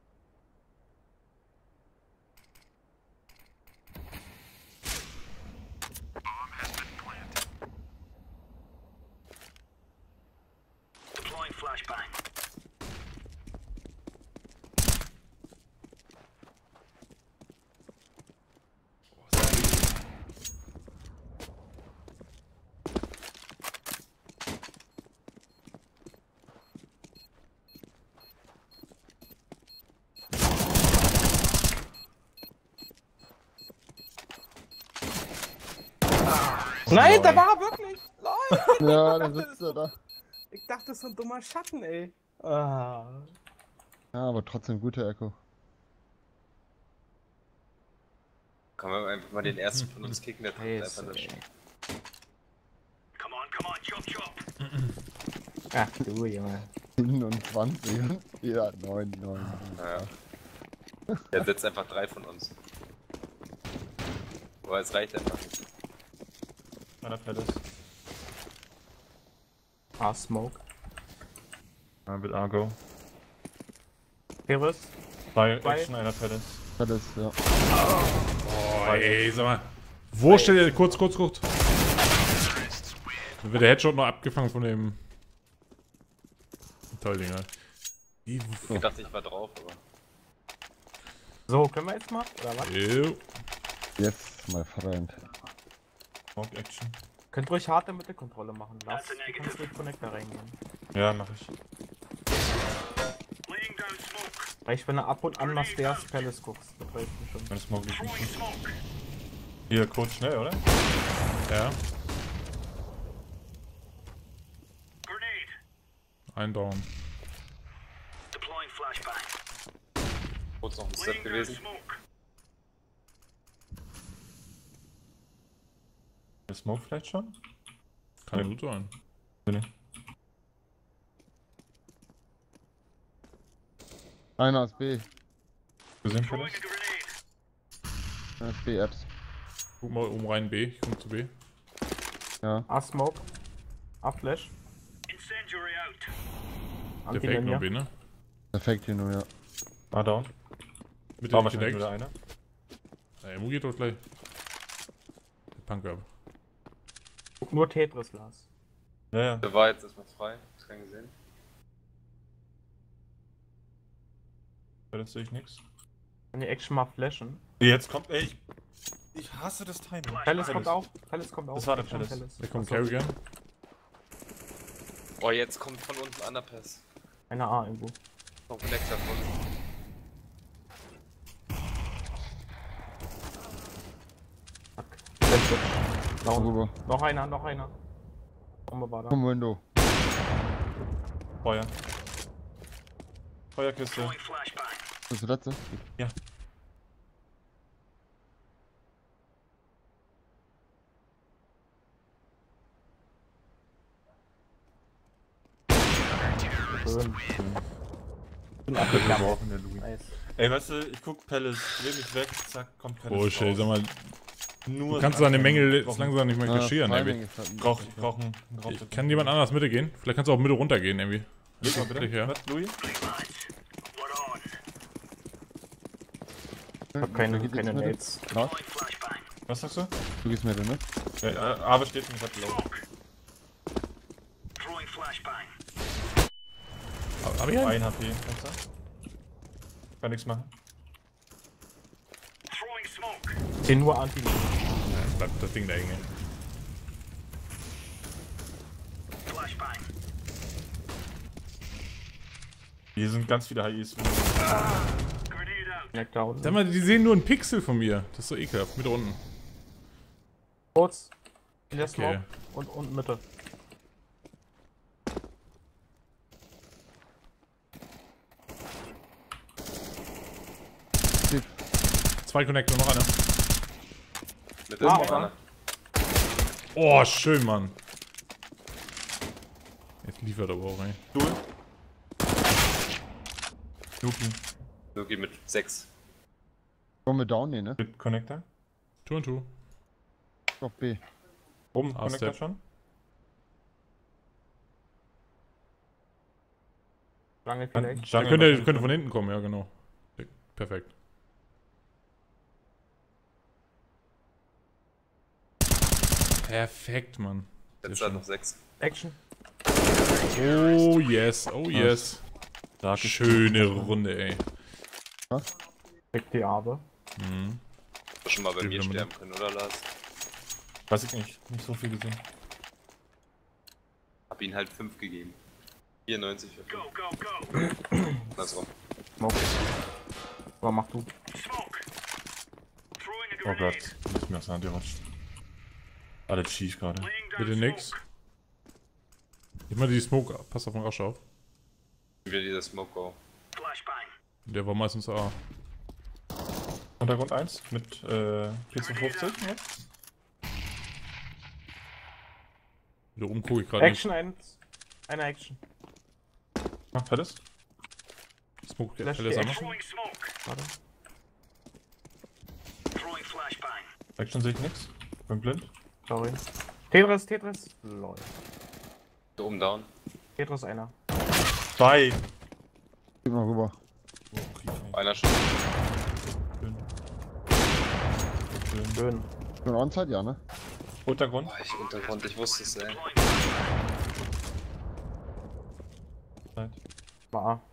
Nein, da war er wirklich! Lol! Ja, dann sitzt er da. Ich dachte, das ist so ein dummer Schatten, ey. Ah. Ja, aber trotzdem gute Echo. Kann man einfach mal den ersten von uns kicken, der trifft Scheiße, einfach nicht. ey. Ach du, Junge. 27. Ja, 9. Naja. Der setzt einfach 3 von uns. Aber es reicht einfach nicht. Einer Palace. Ah, Smoke. Einer mit Argo. Heres. Zwei Zwei. Action, einer Palace. Das ist, ja. Oh, ey, sag mal. Wo steht der? Kurz. Dann wird der Headshot noch abgefangen von dem. Toll, Dinger. Ich dachte, ich war drauf, aber. So, können wir jetzt mal? Oder was? Ew. Yes, my friend. Smoke Action. Könnt ruhig harte Mittelkontrolle machen, Lars. Du kannst durch Connector reingehen. Ja, mach ich. Reicht, wenn du ab und an nach Stairs Palace guckst. Das reicht mir schon. Meine Smoke liegt nicht. Hier, kurz schnell, oder? Ja. Ein Down. Kurz noch ein Step gewesen. Der Smoke vielleicht schon? Kann gut sein. Nee. Einer ist B. Gesehen, Palace? Einer ist B Apps. Guck mal oben rein B. Ich komm zu B. Ja. A Smoke. A Flash. Der fake noch B, ne? Perfekt hier nur, ja. Ah, down. Mit War dem wahrscheinlich Connect. nur einer. Ja, Emu geht doch gleich. Der Punk ab. Guck nur Tetris, Lars. Ja, ja. Der war jetzt erstmal frei. Hast keinen gesehen. Palace sehe ich nix. Kann die Action mal flashen. Jetzt kommt, ey, ich hasse das Timing. Palace kommt auf. Palace kommt auf. Das war der Action Palace. Der kommt Achso. Carrigan. Oh, jetzt kommt von unten Underpass. Eine A irgendwo. Noch ein Connector von. Letzte. Down. Rüber. Noch einer, noch einer. Bombe war da. Vom Window. Feuer. Feuerkiste. Das ist der letzte. Ja. Schön. Bin Der abgeklappert. Louis. Nice. Ey, weißt du, ich guck Palace, dreh mich weg, zack, kommt Palace Bullshit, raus. sag mal, Nur du kannst so deine Mängel ich jetzt langsam nicht mehr kaschieren, Timing irgendwie. ist halt ein brauch bisschen- einen Kann jemand anders Mitte gehen? Vielleicht kannst du auch Mitte runtergehen, irgendwie. Leg mal bitte. Ja. Was, Louis? Ich hab Da keine geht jetzt Mitte. Nades. Lars, Was sagst du? du gehst Mitte, ne? Ja, aber steht nicht, ich hab low. Hab ich einen? 1 HP, kannst du? Kann nichts machen. Den nur Anti. Ja, bleibt das Ding da hängen. Hier sind ganz viele HIs. Neckdown. Sag mal, die sehen nur einen Pixel von mir. Das ist so ekelhaft. Mitte unten. Kurz. In der Okay. Smoke und Mitte. Zwei Connector, noch einer. Mit der Ah, Spanne. Oh, schön, Mann. Jetzt liefert aber auch, ey. Stuhl. Nuki. Nuki mit 6. Kommen wir down, ne? Mit Connector. 2 und 2. Auf B. Oben Ah, Connector Step. schon. Lange vielleicht. Da könnte von hinten kommen, ja, genau. Perfekt. Perfekt, Mann. Jetzt hat noch 6. Action. Oh yes, oh yes. Stark. Schöne Runde, ey. Kriegt die Arbe. Mhm. Du schon mal bei mir Stimmt, sterben können, oder Lars? Weiß ich nicht. Nicht so viel gesehen. Hab ihnen halt 5 gegeben. 94 für 5. Andersrum. Smoke. Aber mach du. Oh Gott. Nicht mehr aus der Hand gerutscht. Alle schief gerade. Bitte nix. Ich mach die Smoke, pass auf den Rasch auf. Wieder dieser Smoke Go. Der war meistens A. Untergrund 1 mit 450. Ja? Da oben gucke ich gerade nicht. Action 1. Eine Action. Mach Palace. Smoke, Flash alles die an. Action. Warte. Action sehe ich nix. Bin blind. Sorry. Tetris, Tetris. Lol. Da oben down. Tetris einer. 2. Geh mal rüber. Einer schon. Schön. Schon Onside, ja, ne? Untergrund. Boah, ich Untergrund, ich wusste es, ey. War A.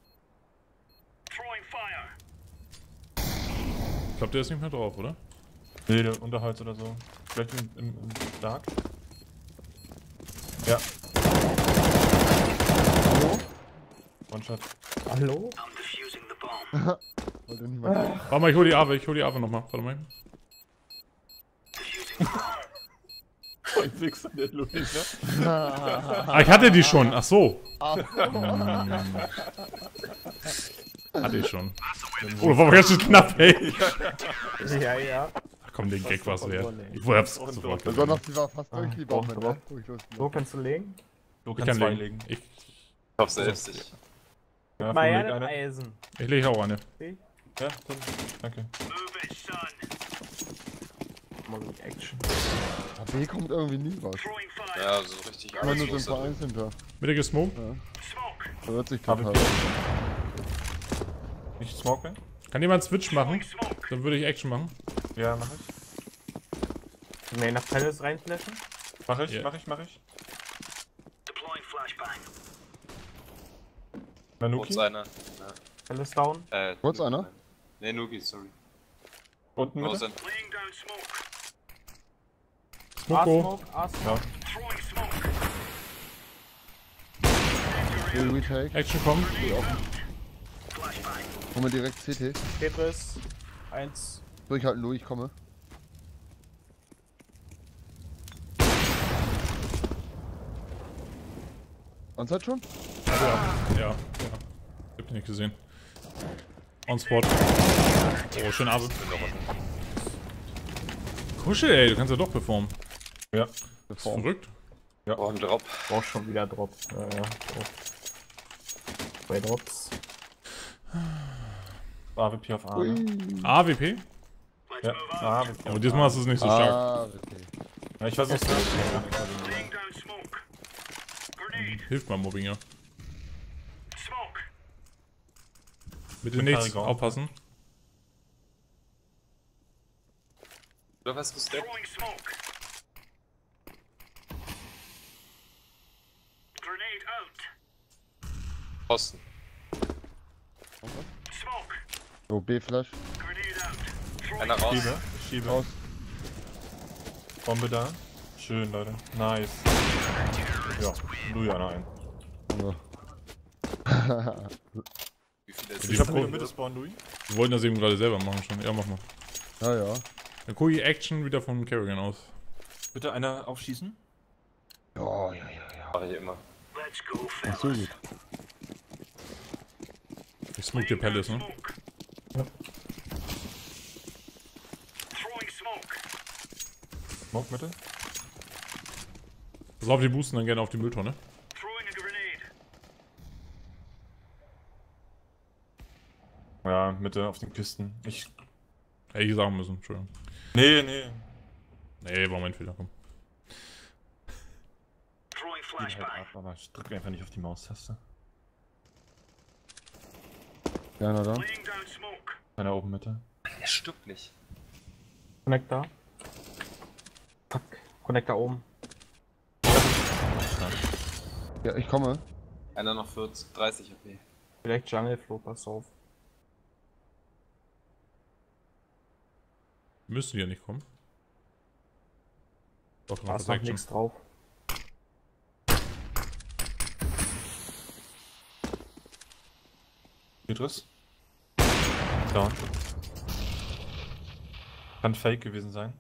Ich glaube, der ist nicht mehr drauf, oder? Nee, der Unterhalt oder so. Vielleicht im Dark. Ja. One-Shot. Hallo? Wollte nicht mal. Warte mal, ich hol die Ave nochmal. Warte mal. Ich wichse der Louis, ne? Ah, ich hatte die schon. Ach so. Hatte ich schon. Oh, das war aber ganz schön knapp, ey. Ja, ja. Ach komm, den Gag war's wert. verloren, ey. Ich hab's sofort gesagt. Besonders die war fast durch, die doch, Bombe, doch. ne? Wo ich losgehe. So kannst du legen. Du Ich kannst kann zwei legen. legen. Ich Ich hoffe selbst. Ich Ja, Mal leg ja eine. Eisen. lege auch eine. Ja, dann. Danke. Mal mit Action. B kommt irgendwie nie was. ja, so richtig Immer nur so ein arbeitslos. paar Eins hinter. Mitte gesmoked. Da hört sich Habe total. Nicht smoken? Kann jemand Switch machen? Dann würde ich Action machen. Ja, mach ich. Mehr nach Palace reinflashen. Mach ich, Ja. mach ich. Kurz Nanuki. einer. Palace down. Kurz einer? Ne, Nuki, sorry. Unten Mitte. Außen. Smoko. A-Smoke, A-Smoke. Ja. Will retake. Action kommt. Komme direkt CT. Tetris. 1. Durchhalten, Louis, ich komme. Onside schon? Ja. Ich hab den nicht gesehen. On Spot. Oh, schön Abend. Kuschel, ey, du kannst ja doch performen. Ja. Das ist verrückt. Oh, ein Drop. Brauch schon wieder Drop. Ja. Zwei Drops. AWP auf A. Ne? Ui. AWP? Ja, AWP. Aber diesmal hast du es nicht so stark. Ah, okay. Ja, ich weiß nicht, so. Laying down smoke. Grenade. Hilft mal Mobbing, ja. Smoke. Bitte Mit nichts, Carrigan. aufpassen. Oder was gesteppt? Throwing smoke. Grenade out. Osten. Smoke. So, B-Flash. Grenade out. Throwing Einer raus. Schiebe. Raus. Bombe da. Schön, Leute. Nice. Ja, Louis einer ein. Also. Wie viele ist Ich hab in der Mitte spawn, Louis. Wir wollten das eben gerade selber machen schon. Ja, mach mal. Ja, ja. Dann gucke ich Action wieder von Carrigan aus. Bitte einer aufschießen. Ja. Mache ich immer. Let's go, Ach so gut. Ich smoke dir Palace, ne? smoke. Throwing smoke. Smoke Mitte. Pass auf, die boosten dann gerne auf die Mülltonne. Throwing a grenade. Ja, Mitte auf den Kisten. Hätte ich sagen müssen, Entschuldigung. Nee. Nee, war mein Fehler, komm. Throwing Geht halt flashbang. ab, aber ich drücke einfach nicht auf die Maustaste. Ja, na dann. Laying down smoke. Einer oben Mitte. Er stirbt nicht. Connector. Fuck. Connector oben. Ja, ich komme. Einer noch 40, 30 HP. Vielleicht Jungle Flow, pass auf. Müssen die ja nicht kommen. Doch, Da ist noch nichts drauf. Tetris. Down. Kann Fake gewesen sein.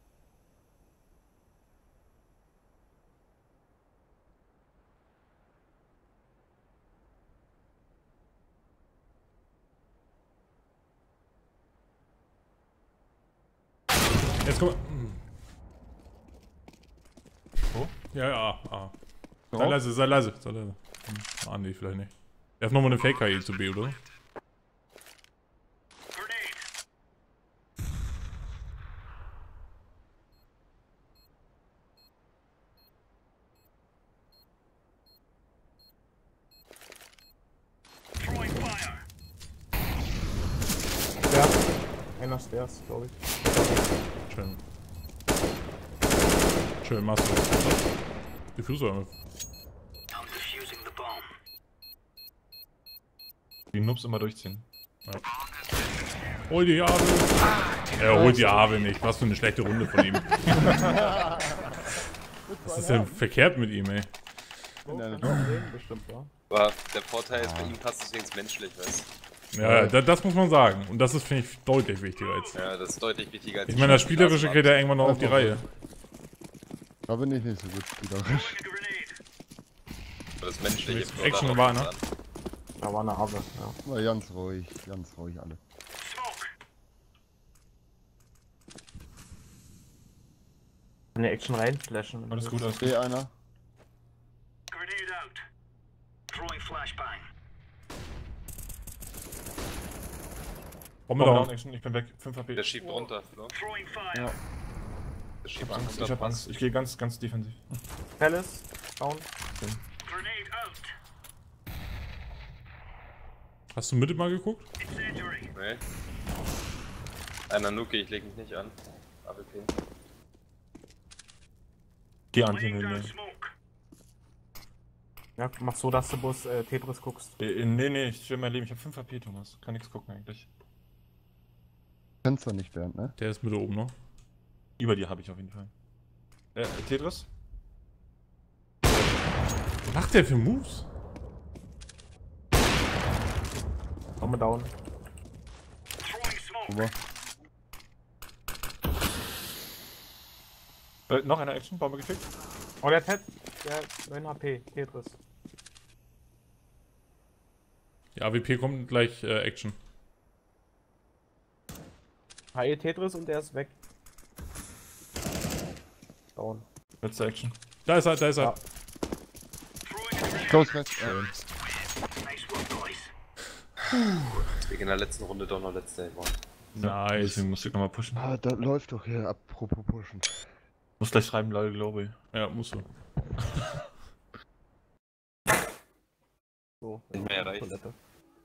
Jetzt komm. Wo? Ja. So. Sei leise. Ah, nee, vielleicht nicht. Er hat nochmal eine Fake-KI zu B, oder? Grenade. Throwing fire. Ja. Einer Stairs, glaube ich. Schön, machst du. Diffuser. I'm defusing the bomb. Die Noobs immer durchziehen. Hol die Ave. Er holt die Ave nicht. Was für eine schlechte Runde von ihm. Was ist denn verkehrt mit ihm, ey? Bestimmt, ja. Aber der Vorteil ist, bei ihm passt es wenigstens menschlich, weißt Ja, das muss man sagen. Und das ist, finde ich, deutlich wichtiger als. du? Ja, das ist deutlich wichtiger als Ich meine, das Spielerische kriegt er irgendwann noch auf die Reihe. Da bin ich nicht so gut spielerisch. Throwing a grenade. Das menschliche Mit Flow Action darauf war, kommt ne? an. Da war eine Ave, ja. War ganz ruhig alle. Smoke. Eine Action reinflashen. Alles gut, alles gut. B einer. Grenade out. Throwing flashbang. Bombe Down, down. Action, ich bin weg. 5 HP. Der schiebt runter, Flo. Throwing fire. Ja. Der Ich schiebt hab Angst, runter. ich hab Angst. Ich gehe ganz defensiv. Palace, down. Grenade out. Hast du Mitte mal geguckt? Incendiary. Nee. Einer Nuke, ich leg mich nicht an. AWP. Geh Laying Anti-Hill, down nee. smoke. Ja, mach so, dass du bloß Tetris guckst. Nee, ich will mein Leben. Ich hab 5 HP, Thomas. Kann nichts gucken eigentlich. Fenster nicht, Bernd, ne? Der ist Mitte oben noch. Über dir habe ich auf jeden Fall. Tetris? Was macht der für Moves? Bombe down. Guck mal. Noch eine Action, Bombe gekriegt. Oh, der hat 9 HP. Tetris. Ja, AWP kommt gleich Action. HE Tetris und der ist weg. Down. Letzte Action. Da ist er, da ist er. Ja. Close match. Wir gehen in der letzten Runde doch noch letzte Aim. Nice. Deswegen musst du nochmal pushen. Ah, das läuft doch hier. Apropos pushen. Muss gleich schreiben, lol, glaube ich. Ja, musst du. So. Nicht mehr erreicht. Toilette.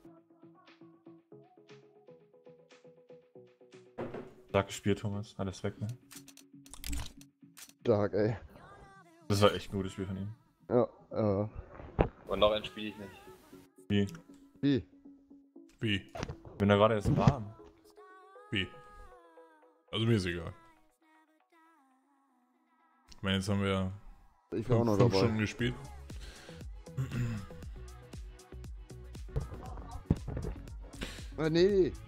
Stark gespielt, Thomas. Alles weg, ne? Stark, ey. Das war echt ein gutes Spiel von ihm. Ja, Und noch ein spiele ich nicht. Wie? Wie? Wie? Bin da gerade erst warm. Wie? Also mir ist egal. Ich meine, jetzt haben wir Ich war auch noch 5 dabei. Stunden gespielt. Ah, nee.